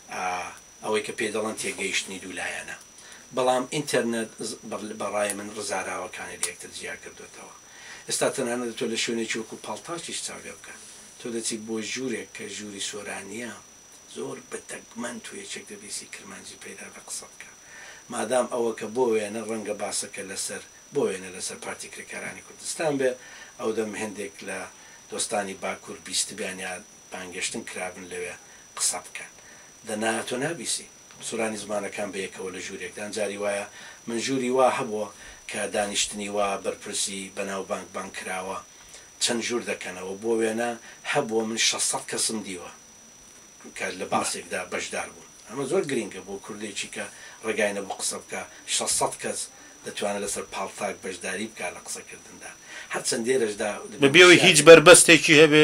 ئەوەی کە پێ دەڵێن تێگەیشتنی دوولایەنە بەڵام ئینتەرنێت بەڕای من ڕزاراوەکانی یەکتر جیا کردوێتەوە ئێستا تەنانەت تۆ لە شوێنێکی وەکو پاڵتاچیش چاوێ بکە تۆ دەچیت بۆ ژوورێک کە ژووری سۆرانیە زۆر بەتەگمەن تو یەکێک دەبیسی کرمانجی پەیدا بە قسە بکە مادام ئەوە کە بۆ وێنە ڕەنگە باسەکە لەسەر بۆ وێنە لەسەر پارتی کرێکارانی کوردستان بێ ئەو دەم هێندێک لە دۆستانی باکوور بیستبیانیان بانگەشتن کرابن لەوێ قسە بکەن دەنا تۆ نابیسی سوورانی زمانەکان بە یەکەوە لە ژوورێکدان جاری وایە من ژووری وا هەبووە کە دانیشتنی وا بەرپرسی بەناو بانک بان کراوە چەند ژوور دەکەنەوە بۆ وێنە هەبووە من شەسەد کەسم دیوە کە لە باسێکدا بەشدار بوون ئەمە زۆر گرنگە بۆ کوردێکی کە ڕێگای نەبوو قسە بکە شەسەد کەس دەتوانێت لەسەر پاڵتاک بەشداری بکە لە قسەکردندا هەر چەندێرەشدا بەبێەوەی هیچ بربەستێکی هەبێ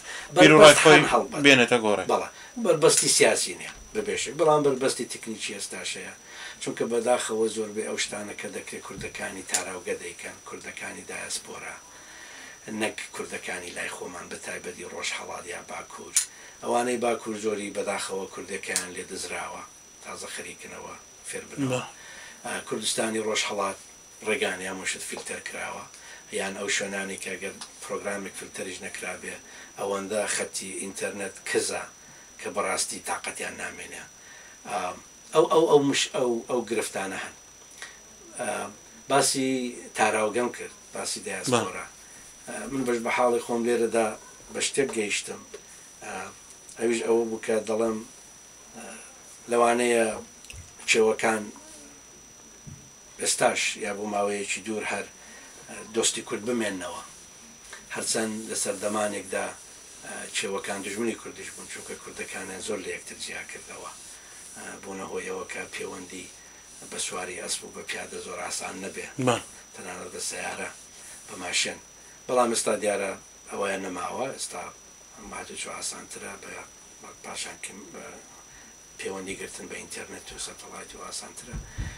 بیرڕای بێنێتە گۆڕێ بەڵێ بربەستی سیاسی نییە بەبێشک بەڵام بربەستی تکنیکی ئێستاشەیە چونکە بەداخەوە زۆر بێ ئەو شتانە کە دەکرێت کوردەکانی تاراوگە دەیکەن کوردەکانی دایەسپۆرا نەک کوردەکانی لای خۆمان بە تایبەتی ڕۆژهەڵات یا باکوور ئەوانەی باکوور زۆری بەداخەوە کوردەکەیان لێ دزراوە تازە خەریکنەوە فێر بنەوە کوردستانی ڕۆژهەڵات ڕێگانیان مشت فیلتەر کراوە یان ئەو شوێنانی کە ئەگەر پرۆگرامێک فیلتەریش نەکرابێ ئەوەندە خەتی ئینتەرنێت کزە کە بەڕاستی تااقەتیان نامێنێ ئەو ئەو ئەو مش ئەو ئەو گرفتانە هەن باسی تاراوگەم کرد باسی دایاسپۆرا من بەش بە حاڵی خۆم لێرەدا بە شتێک گەیشتم ئەویش ئەوە بوو کە دەڵێم لەوانەیە کێوەکان ئێستاش یا بۆ ماوەیەکی دوور هەر دۆستی کورد بمێننەوە هەرچەند لە سەردەمانێکدا کێوەکان دژمنی کوردیش بوون چونکە کوردەکانیان زۆر لە یەکتر جیا کردەوە بوونە هۆی ئەوە کە پەیوەندی بە سواری ئەسب و بە پیادە زۆر ئاسان نەبێ تەنانەت بە سەیارە بە ماشێن بەڵام ئێستا دیارە ئەوەیە نەماوە ئێستا هەماتوچ ئاسانترە بە پاشان پەیوەندی گرتن بە ئینتەرنێت و سەتەڵایت و ئاسانترە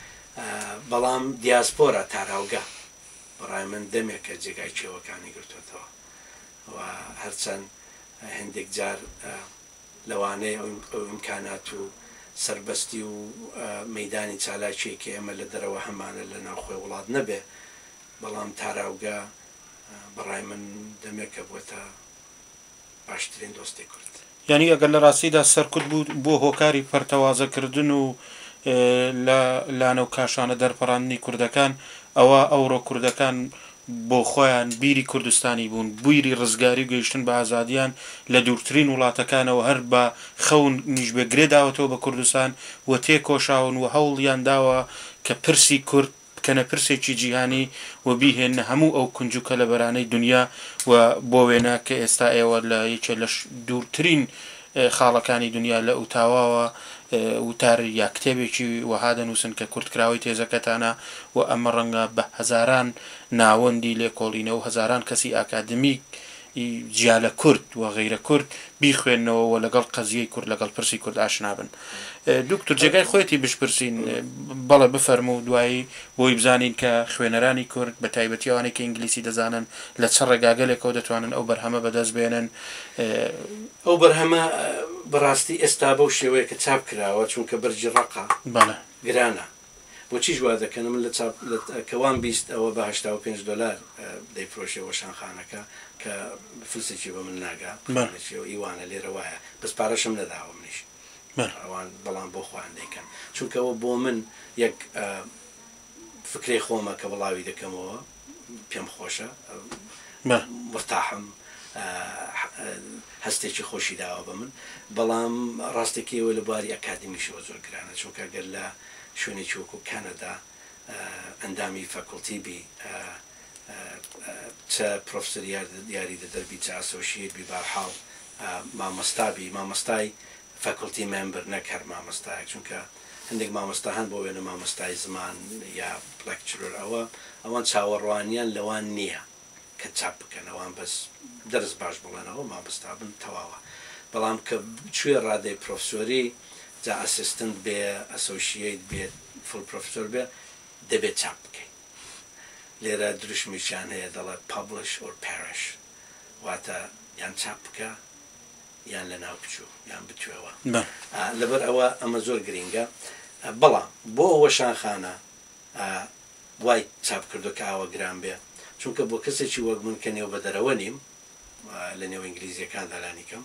بەڵام دیاسپۆرە تاراوگا بەڕای من دەمێکە جێگای کێوەکانی گرتوێتەوە و هەرچەند هەندێک جار لەوانەیە ئەو ئیمکانات و سربەستی و مەدانی چالاکیێکی ئێمە لە دەرەوە هەمانە لە ناوخۆی وڵات نەبێ بەڵام تاراوگا بەڕای من دەمێکە بۆتە باشترین دۆستی کورد یعنی ئەگەر لە ڕاستیدا سەرکوت بوو بۆ هۆکاری پەرتەوازەکردن و لە لانە و کاشانە دەرپەڕاندنی کوردەکان ئەوە ئەوڕۆ کوردەکان بۆ خۆیان بیری کوردستانی بوون بویری ڕزگاری گەیشتن بە ئازادیان لە دوورترین وڵاتەکانەوە هەر بە خەون نیشبەگرێ داوەتەوە بە کوردستان و تێکۆشاون و هەوڵیان داوە کە پرسی کورد بکەنە پرسێکی جیهانی و بیهێنە هەموو ئەو کونجوکە لە بەرانەی دنیا و بۆ وێنە کە ئێستا ئێوە لە یەکێ لە دوورترین خاڵەکانی دنیا لە ئوتاواوە وتار یا کتێبێکی وەها دەنووسن کە کورتکراوی تێزەکەتانە و ئەمە ڕەنگە بە هەزاران ناوەندی لێکۆڵینە و هەزاران کەسی ئاکادمیک جیا لە کورد و غەیرە کورد بیخوێنەوە و لەگەڵ قەزیەی کورد لەگەڵ پرسی کورد ئاشنا بن. دوکتور جێگای خۆیەتی بشپرسین بەڵێ بفەرمو و دوایی بۆی بزانین کە خوێنەرانی کورد بە تایبەتی ئەوانەی کە ئینگلیسی دەزانن لە چ ڕێگاگەلێکەوە دەتوانن ئەو بەرهەمە بەدەست بێنن. ئەو بەرهەمە بەڕاستی ئێستا بەو شێوەیە کە چاپ کراوە چونکە بەرجی ڕقا گرانە بۆچی ژوا دەکەن من لە کەوان بیست ئەوە بە هەشتا و پێنج دۆلار دەیفرۆشەوە شانخانەکە کە فلسێکی بە من ناگا ئیوانە لێرە وایە بەس پارەشم نەداوە منیش ئەوان بەڵام بۆ خۆیان دەیکەن چونکەەوە بۆ من یەک فکرەی خۆمە کە بڵاوی دەکەمەوە پێم خۆشە مرتاحم هەستێکی خۆشی داوە بە من بەڵام ڕاستێکیەوە لە بواری ئەکادمیشەوە زۆر گرانە چونکە گەر لە شوێنێکی وەکو کەنەدا ئەندامی فەکڵتیبی چە پرۆفسەر یاریدە دەربی چە ئەسۆشیێتبی بارحاڵ مامۆستابی مامۆستای فەکڵتی مێمبەر نەک هەر مامۆستایەک چونکە هەندێک مامۆستا هەن بۆ وێنە مامۆستای زمان یا لەکچرۆر ئەوە ئەوان چاوەڕوانیان لەوان نییە کە چاپ بکەن ئەوان بەس دەرس باش بڵێنەوە مامۆستا بن تەواوە بەڵام کە کوێ ڕادەی پرۆفسۆری جا ئەسیستنت بێ ئەسۆشیێت بێت فڵ پرۆفسۆر بێ دەبێت چاپ بکەین لێرە دروشمیشیان هەیە دەڵێت پابلش ئۆر پێرش واتە یان چاپ بکە یان لە ناو بچوو یان بتوێەوە لەبەر ئەوە ئەمە زۆر گرینگە بەڵام بۆ ئەوە شانخانە وای چاپ کردو کە ئاوە گران بێ چونکە بۆ کەسێکی وەک من کە نێو بە دەرەوە نیم لە نێو ئینگلیزیەکان دالانیکەم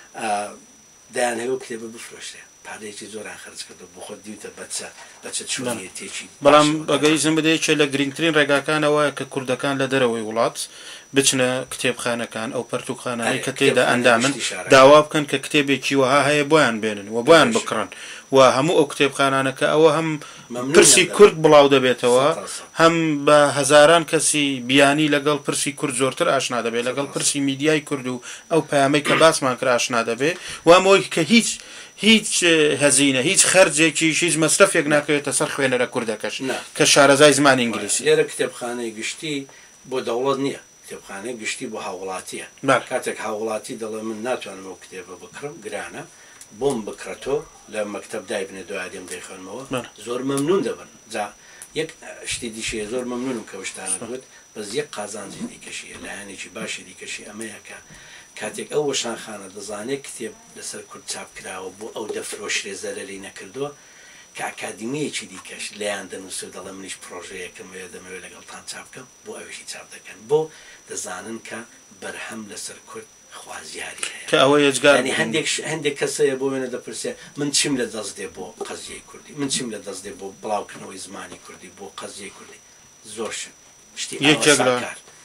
دایان هەیە و کتێبە بفرۆشتێ پارەیەکی زۆران خەرج کردو بۆ خۆت دیوتە بەچە بەچە چوونیەتێکی بەڵام بەگەیزم بدەیت لە گرنگترین ڕێگاکانەوەیە کە کوردەکان لە دەرەوەی وڵات بچنە کتێبخانەکان ئەو پەرتوخانانی کە تێدا ئەندامن داوا بکەن کە کتێبێکی وەها هەیە بۆیان بێنن و بۆیان بکڕن و هەموو ئەو کتێبخانانە کە ئەوە هەم پرسی کورد بڵاو دەبێتەوە هەم بە هەزاران کەسی بیانی لەگەڵ پرسی کورد زۆرتر ئاشنا دەبێت لەگەڵ پرسی میدیای کورد و ئەو پەیامەی کە باسمان کرا ئاشنا دەبێت وامەوەی کە هیچ هیچ هەزینە هیچ خەرجێکی هیچ مەسرەفێک ناکەوێتە سەر خوێنەرە کوردەکەش کە شارەزای زمانی ئینگلیسی لێرە کتێبخانەی گشتی بۆ دەوڵەت نییە کتێبخانەی گشتی بۆ هاوڵاتیە کاتێک هاوڵاتی دەڵێ من ناتوانم ئەو کتێبە بکڕم گرانە بۆم بکڕێتەوە لە مەکتەب دای بنێ دوادیم دەیخوێنمەوە زۆر مەمنون دەبن جا یەک شتی دیشەیە زۆر مەمنونم کە شتانە گوت بەس یەک قازانجی دیکەشیە لایەنێکی باشی دیکەشی ئەمەیە کە کاتێک ئەو وەشانخانە دەزانێت کتێب لەسەر کورد چاپ کراوە بۆ ئەو دەفرۆشرێ زەرەری نەکردووە کە ئاکادمیەکی دیکەش لەیان دەنووسێت دەڵێ منیش پرۆژەیەکم وێ دەمەوێت لەگەڵتان چاپ بکەم بۆ ئەوشی چاپ دەکەن بۆ دەزانن کە بەرهەم لەسەر کورد خوازیاری هەیە کە ئەوە ێجگاری هەندێک هەندێک کەسەیە بۆ وێنە دەپرسێ من چیم لە دەست دێ بۆ قەزیەی کوردی من چیم لە دەست دێ بۆ بڵاوکردنەوەی زمانی کوردی بۆ قەزیەی کوردی زۆر شت شتی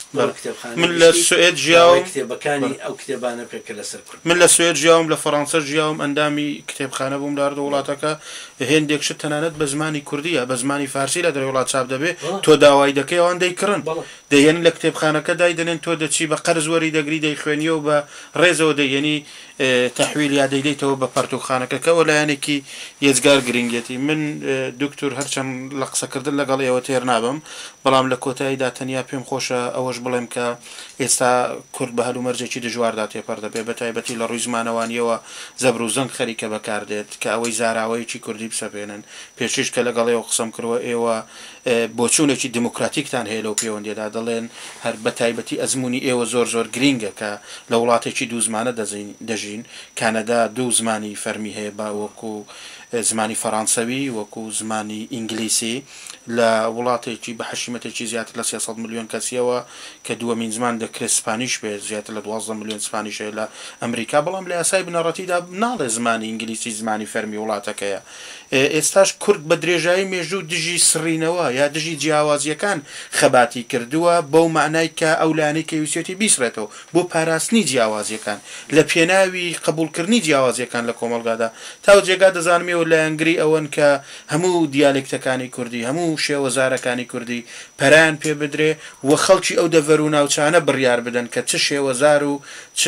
من لە سوێد ژیاوم کتێبەکانی ئەو کتێبانە بکە کە لەسەر کورد من لە سوێد ژیاوم لە فەڕەنسا ژیاوم ئەندامی کتێبخانە بووم لە هەردوو وڵاتەکە هێندێک شت تەنانەت بە زمانی کوردیە بە زمانی فارسی لە دەرەوە وڵات چاپ دەبێت تۆ داوای دەکەی ئەوان دەیکڕن دەیێن لە کتێبخانەکە دایدەنێن تۆ دەچی بە قەرز وەری دەگری دەیخوێنیەوە بە ڕێزەوە دەیێنی تەحویل یا دەیدەیتەوە بە پەرتوخانەکەەوە لایەنێکی یەجگار گرنگێتی من دکتور هەرچەند لە قسەکردن لەگەڵ ئێوە تێر نابم بەڵام لە کۆتاییدا تەنیا پێم خۆشە ئەوەش بڵێم کە ئێستا کورد بە هەلومەرجێکی دژواردا تێپەر دەبێت بە تایبەتی لە ڕووی زمانەوانیەوە زەبر و زەنگ خەریکە بەکاردێت کە ئەوەی زاراوەیەکی کوردی بسەپێنن پێشش کە لەگەڵێەوە قسەم کردوە ئێوە بۆچوونێکی دموکراتیکتان هەیە لەو پەیوەندیدا دەڵێن هەر بە تایبەتی ئەزمموی ئێوە زۆر زۆر گرینگە کە لە وڵاتێکی دوو زمانە دەژین کانەدا دوو زمانی فەرمی هەیە با وەکو زمانی فەڕانسەوی وەکو زمانی ئینگلیسی لە وڵاتێکی بە حەشیمەتێکی زیاتر لە سێسەد ملیۆن کەسیەوە کە دووەمین زمان دەکرێت سپانیش بێت زیاتر لە دوازدە ملیۆن سپانیش هەیە لە ئەمریکا بەڵام لە یاسای بنەڕەتیدا ناڵێ زمانی ئینگلیسی زمانی فەرمی وڵاتەکەیە ئێستاش کورد بە درێژایی مێژوو دژی سڕینەوە یا دژی جیاوازیەکان خەباتی کردووە بەو معنای کە ئەولانەی کە ویسێتی بیسرێتەوە بۆ پاراستنی جیاوازیەکان لە پێناوی قبولکردنی جیاوازیەکان لە کۆمەلگادا تا جێگا دەزانمەوە لە ئەنگری ئەوەن کە هەموو دیالێکتەکانی کوردی هەموو شێوەزارەکانی کوردی پەران پێ بدرێ و خەڵکی ئەو دەڤەر و ناوچانە بڕیار بدەن کە چ شێوەزار و چ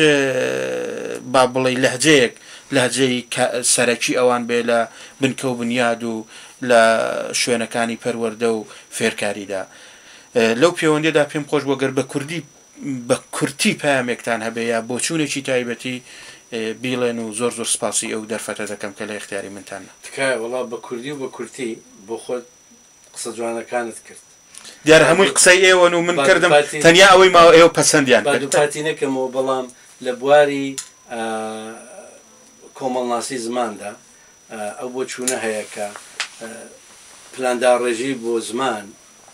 با بڵێ لەهجەیەک لەهجەی سەرەکی ئەوان بێ لە بنکە و بنیاد و لە شوێنەکانی پەروەردە و فێرکاریدا لەو پەیوەندیدا پێم خۆش بۆ گەر بە کوردی بە کورتی پامێکتان هەبێ یا بۆچوونێکی تایبەتی بیڵێن و زۆر زۆر سپاسی ئەو دەرفەتە دەکەم کە لە اختیاری منتانە تکایە وڵا بە کوردی و بە کورتی بۆ خۆت قسە جوانەکانت کرد دیار هەمووی قسەی ئێوەن و من کردم تەنیا ئەوەی ماوە ئێوە پەسەندیان کرد دووپاتی نەکەمەوە بەڵام لە بواری کۆمەڵناسی زماندا ئەو بۆ چوونە هەیە کە پلانداڕێژی بۆ زمان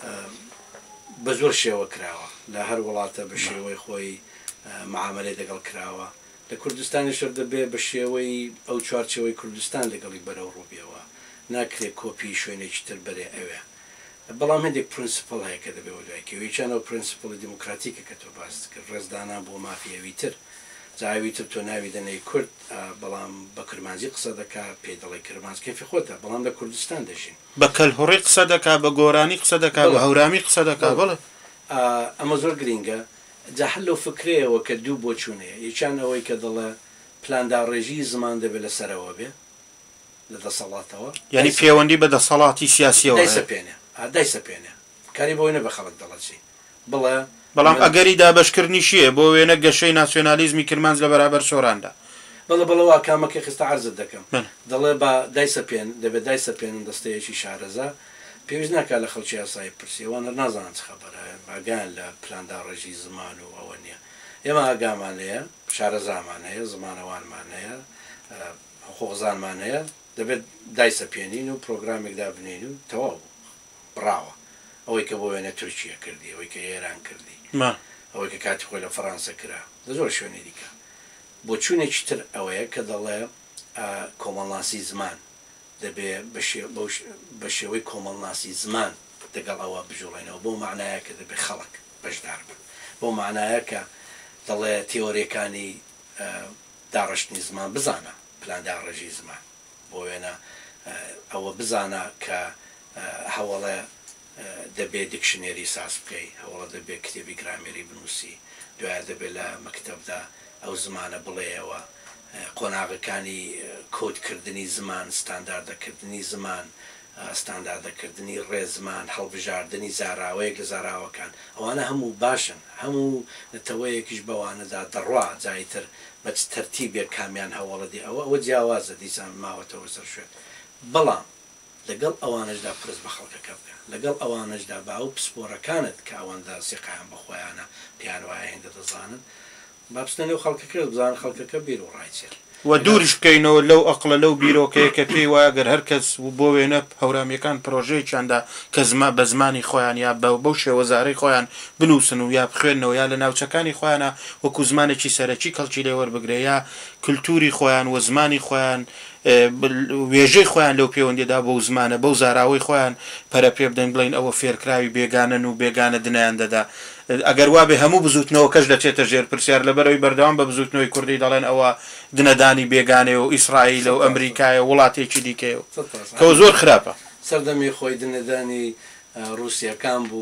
بە زۆر شێوە کراوە لە هەر وڵاتە بە شێوەی خۆی معاملەی لەگەڵ کراوە لە کوردستانی شەر دەبێ بە شێوەی ئەو چوارچەوەی کوردستان لەگەڵی بەرەو ڕووبیەوە ناکرێت کۆپی شوێنێکی تر بەرێ ئەوێ بەڵام هەندێک پرینسپڵ هەیە کە دەبێ وەدوایکەوەی چەنەوە پرینسپڵی دموکراتیکە کە تۆ باس کرد ڕێزدانا بۆ مافیەوی تر زاوی تر تۆ ناوی دەنەی کورد بەڵام بە کرمانجی قسە دەکا پێ دەڵی کرمانج کەفی خۆتە بەڵام لە کوردستان دەژین بە کەلهوڕی قسە دەکا بە گۆرانی قسە دەکا بە هەورامی قسە دەکا بڵێ ئەمە زۆر گرینگە جاحل لەو فکرەیەوە کە دوو بۆ چوونەیە یەکیان ئەوەی کە دەڵێ پلانداڕێژی زمان دەبێت لە سەرەوە بێ لە دەسەڵاتەوە یعنی پەیوەندی بە دەسەڵاتی سیاسیەوە دایسەپێنێ دایسەپێنێ کاری بۆی نەبە خەڵک دەڵەچی بڵێ بەڵام ئەگەری دابەشکردنی شیە بۆ وێنە گەشەی ناسیۆنالیزمی کرمانج لە بەرابەر سۆراندا بەڵێ بڵەوە کامەکە خستە عەرزت دەکەم دەڵێ بە دایسەپێن دەبێت دایسەپێنن دەستەیەکی شارەزا پێویست ناکات لە خەڵکی یاسایی پرسیەوە نازانن چ خەبەرە ئاگان لە پلانداڕێژی زمان و ئەوە نییە ئێمە ئاگامان هەیە شارەزامان هەیە زمانەوانمان هەیە حقوقزانمان هەیە دەبێت دایسەپێنین و پرۆگرامێکدا بنین و تەواو بڕاوە ئەوەی کە بۆ وێنە تورکیا کردی ئەوەی کە ئێران کردی ئەوەی کە کاتی خۆی لە فەڕەنسا کرا لە زۆر شوێنی دیکە بۆ چوونێکی تر ئەوەیە کە دەڵێ کۆمەڵناسی زمان دەبێ بە شێوەی کۆمەڵناسی زمان دەگەڵ ئەوە بژۆڵێنەوە بۆ معنایە کە دەبێت خەڵک بەشدار بن بۆ معنایە کە دەڵێ تیۆریەکانی داڕشتنی زمان بزانە پلانداڕێژی زمان بۆ وێنە ئەوە بزانە کە هەوڵە دەبێت دیکشنێری ساس بکەی هەوڵە دەبێت کتێبی گرامێری بنووسی دوایە دەبێت لە مەکتەبدا ئەو زمانە بڵێەوە قۆناغەکانی کۆدکردنی زمان ستانداردەکردنی زمان ستانداردەکردنی ڕێزمان هەڵبژاردننی زاراوەیەک لە زاراوەکان ئەوانە هەموو باشن هەموو نەتەوەیەکیش بەوانەدا دەڕوا جایتر بە تەرتیبێک کامیان هەوڵەدی ئەوە ئەوە جیاوازە دیسان ماوەتەوە سەر شوێت بەڵام لەگەڵ ئەوانشدا پرس بە خەڵکەکە بکە لەگەڵ ئەوانشدا با و پسپۆرەکانت کە ئەوەندە سیقیان بەخۆیانە پیان وایە هێندە دەزانن بابستنی و خەڵکەکە بزان خەڵکەکە بیر و ڕایچێت و دوورش بکەینەوە لەو ئەقلە لەو بیرۆکەیە کە پێی وایە گەر هەر کەس بۆ وێنە هەورامیەکان پرۆژەی چاندا کە زما بە زمانی خۆیان یا بەو شێوەزارەی خۆیان بنووسن و یا بخوێنەوە یا لە ناوچەکانی خۆیانە وەکو زمانێکی سەرەکی کەڵکی لێوەربگرێ یا کللتوری خۆیان و زمانی خۆیان وێژەی خۆیان لەو پەیوەندیدا بەو زمانە بەو زاراوەی خۆیان پەرە پێ بدەن بڵین ئەوە فێرکراوی بێگانن و بێگانە دنیان دەدا ئەگەر وا بێ هەموو بزوتنەوە کەش دەچێتە ژێر پرسیار لەبەرەوەی بەردەوام بە بزوتنەوەی کوردی دەڵێن ئەوە دنەدانی بێگانێ و ئیسرائیل و ئەمریکایە وڵاتێکی دیکەیە کەەوە زۆر خراپە سەردەمی خۆی دنەدانی رووسیەکان بوو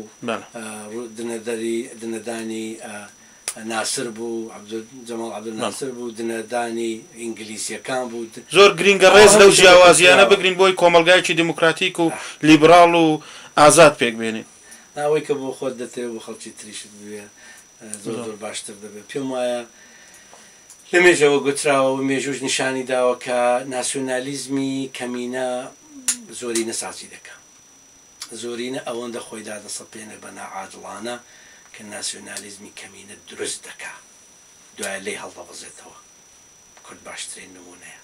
دنەدانی ناسر بوو جەماڵ عەبدولناسر بوو دنەدانی ئینگلیسیەکان بوو زۆر گرنگە ڕێز لەو جیاوازیانە بگرین بۆی کۆمەلگایکی دموکراتیک و لیبرال و ئازاد پێک بێنین ناوەی کە بۆ خۆت دەتەوێت بۆ خەڵکی تریشت بوێ زۆر زۆر باشتر دەبێت پێم وایە لە مێژەوە گوتراوە و مێژوش نیشانی داوە کە ناسیۆنالیزمی کەمینە زۆری نەسازی دەکات زۆرینە ئەوەندە خۆی دادەسەپێنە بە ناعادڵانە کە ناسیۆنالیزمی کەمینە دروست دەکات دوایە لێی هەڵدەبەزێتەوە کورد باشترین نمونەیە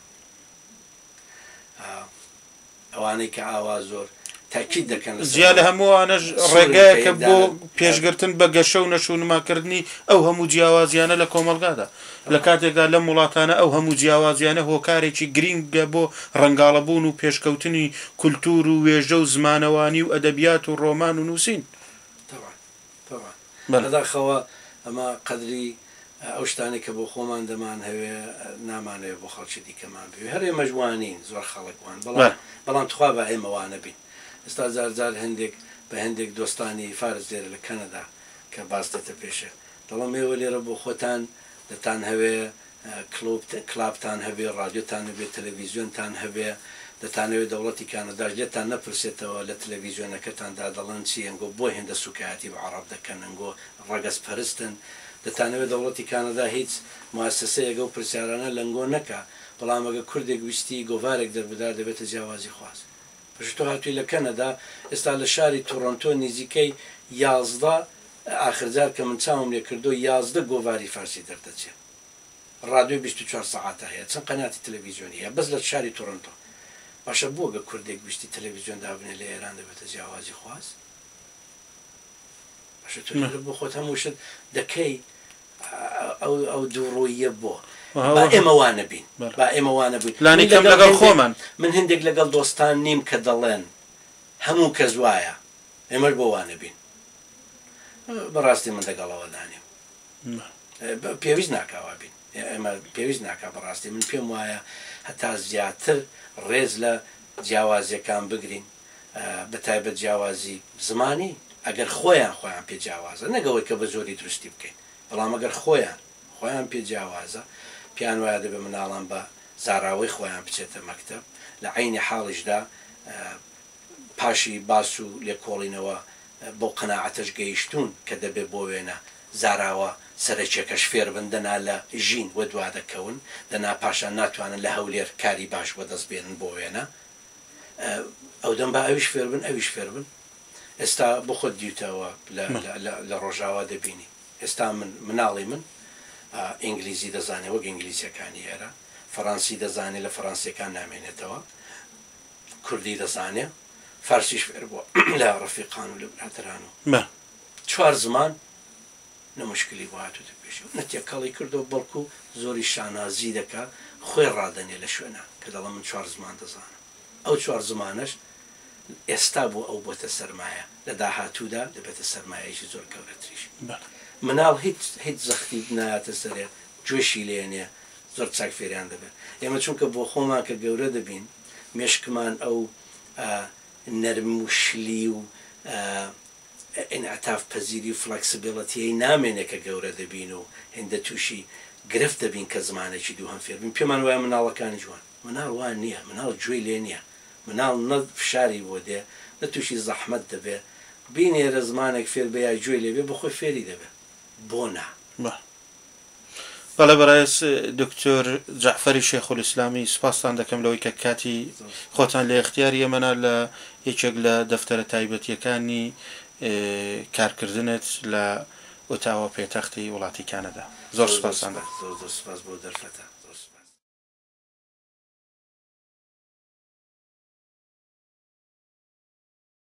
ئەوانەی کە ئاوا زۆر تاکید دەکەن جیا لە هەمووانەش ڕێگایەکە بۆ پێشگرتن بە گەشە و نەشونماکردنی ئەو هەموو جیاوازیانە لە کۆمەلگادا لە کاتێکدا لەم وڵاتانە ئەو هەموو جیاوازیانە هۆکارێکی گرنگە بۆ ڕەنگاڵەبوون و پێشکەوتنی کولتور و وێژە و زمانەوانی و ئەدەبیات و ڕۆمان و نووسین بەداخەوە ئەمە قەدری ئەو شتانی کە بۆ خۆمان دەمان هەوێ نامانەوێت بۆ خەڵکی دیکەمان بێ هەر ئێمە جوانین زۆر خەڵکوان بەڵام تخوا بە ئێمەوانە بین ئێستا جارجار هەندێک بە هەندێک دۆستانی فارس لێرە لە کەنەدا کە باس دێتە پێشە دەڵام ئێوە لێرە بۆ خۆتان دەتان هەوێ کلابتان هەبێ ڕادیۆتان هەبێ تەلەڤیزیۆنتان هەبێ دەتانەوێت دەوڵەتی کانەداش لێتان نەپرسێتەوە لە تەلەڤیزیۆنەکەتاندا دەڵێن چی ئەنگۆ بۆ هێندە سوکایەتی بە عەرەب دەکەن ئەنگۆ ڕەگەز پەرستن دەتانەوێت دەوڵەتی کانەدا هیچ مواسسەیەکە و پرسیارانە لەنگۆ نەکا بەڵام ئەگە کوردێک ویستی گۆڤارێک دەربدا دەبێتە جیاوازی خواست پشت تۆ هاتووی لە کەنەدا ئێستا لە شاری تۆڕۆنتۆ نزیکەی یازدە ئاخرجار کە من چاوم لێ کردو یازدە گۆڤاری فارسی دەردەچێت ڕادیۆ بیست و چوار سەعاتە هەیە چەند قەناتی تەلەڤیزیۆنی هەیە بەس لە شاری تۆڕۆنتۆ باشە بۆ گە کوردێک ویستی تەلەڤیزیۆن دابنێ لە ئێران دەبێتە جیاوازی خواست باشە تۆ بۆ خۆت هەمووشت دەکەی ئەو دووڕۆیە بۆ با ئێمەوانە بین با ئێمەوانە بووین لانیکەم لەگەڵ خۆمان من هەندێک لەگەڵ دۆستان نیم کە دەڵێن هەموو کەس وایە ئێمەش بۆ وانە بین بەڕاستی من لەگەڵەوە دانیم پێویست ناکاوا بین ئێمە پێویست ناکا بەڕاستی من پێم وایە هەتا زیاتر ڕێز لە جیاوازیەکان بگرین بەتایبەت جیاوازی زمانی ئەگەر خۆیان خۆیان پێ جیاوازە نەگەوەی کە بە زۆری دروستی بکەین بەڵام ئەگەر خۆیان خۆیان پێ جیاوازە پیان وایە دەبێ مناڵان بە زاراوەی خۆیان بچێتە مەکتەب لە عینی حاڵیشدا پاشی باس و لێکۆڵینەوە بۆ قەناعەتەش گەیشتون کە دەبێ بۆ وێنە زاراوە سەرچێکەش فێر بن دەنا لە ژین وە دوا دەکەون دەنا پاشان ناتوانن لە هەولێر کاری باش بۆ دەست بێنن بۆ وێنە ئەو دەم بە ئەویش فێر بن ئەویش فێر بن ئێستا بۆ خۆت دیوتەوە لە ڕۆژاوا دەبینی ئێستا من مناڵی من ئینگلیزی دەزانێت وەک ئینگلیزیەکانی ئێرە فەڕەنسی دەزانێت لە فەڕەنسیەکان نامێنێتەوە کوردی دەزانێت فارسیش فێر بووە لە ڕەفیقان و لە برادران و چوار زمان نەموشکلی بۆ هاتووتە پێش نەتێکەڵی کردەوە بەڵکو زۆری شانازی دەکات خۆی ڕادەنێ لە شوێنە کە دەڵێ من چوار زمان دەزانم ئەو چوار زمانش ئێستا بۆ ئەو بۆتە سەرمایە لە داهاتوودا دەبێتە سەرمایەیەکی زۆر گەورەتریش مناڵ هیچ هیچ زەختی نایاتە سەرێ گوێشی لێنێ زۆر چاک فێریان دەبێت ئێمە چونکە بۆ خۆمان کە گەورە دەبین مێشکمان ئەو نەرموشلی و ئینعتاف پەزیری و فلەکسیبیڵەتیەی نامێنێ کە گەورە دەبین و هێندە تووشی گرفت دەبین کە زمانێکی دوو هەم فێر بین پێمان وایە مناڵەکانی جوان مناڵ وان نییە مناڵ گوێی لێ نییە مناڵ نە فشاری بۆ دێ نە تووشی زەحمەت دەبێ بینێرە زمانێک فێر بە یا گوێی لێبێ بە خۆی فێری دەبێت بۆ نا بەڵێ بەڕێز دکتۆر جەعفەری شێخولئیسلامی سوپاستان دەکەم لەوەی کە کاتی خۆتان لە اختیاری ئێمەنا لە یەکێک لە دەفتەرە تایبەتیەکانی کارکردنت لە ئۆتاوا پێتەختی وڵاتی کانەدا زۆر سوپاسان زۆر زۆر سوپاس بۆ دەرفەتە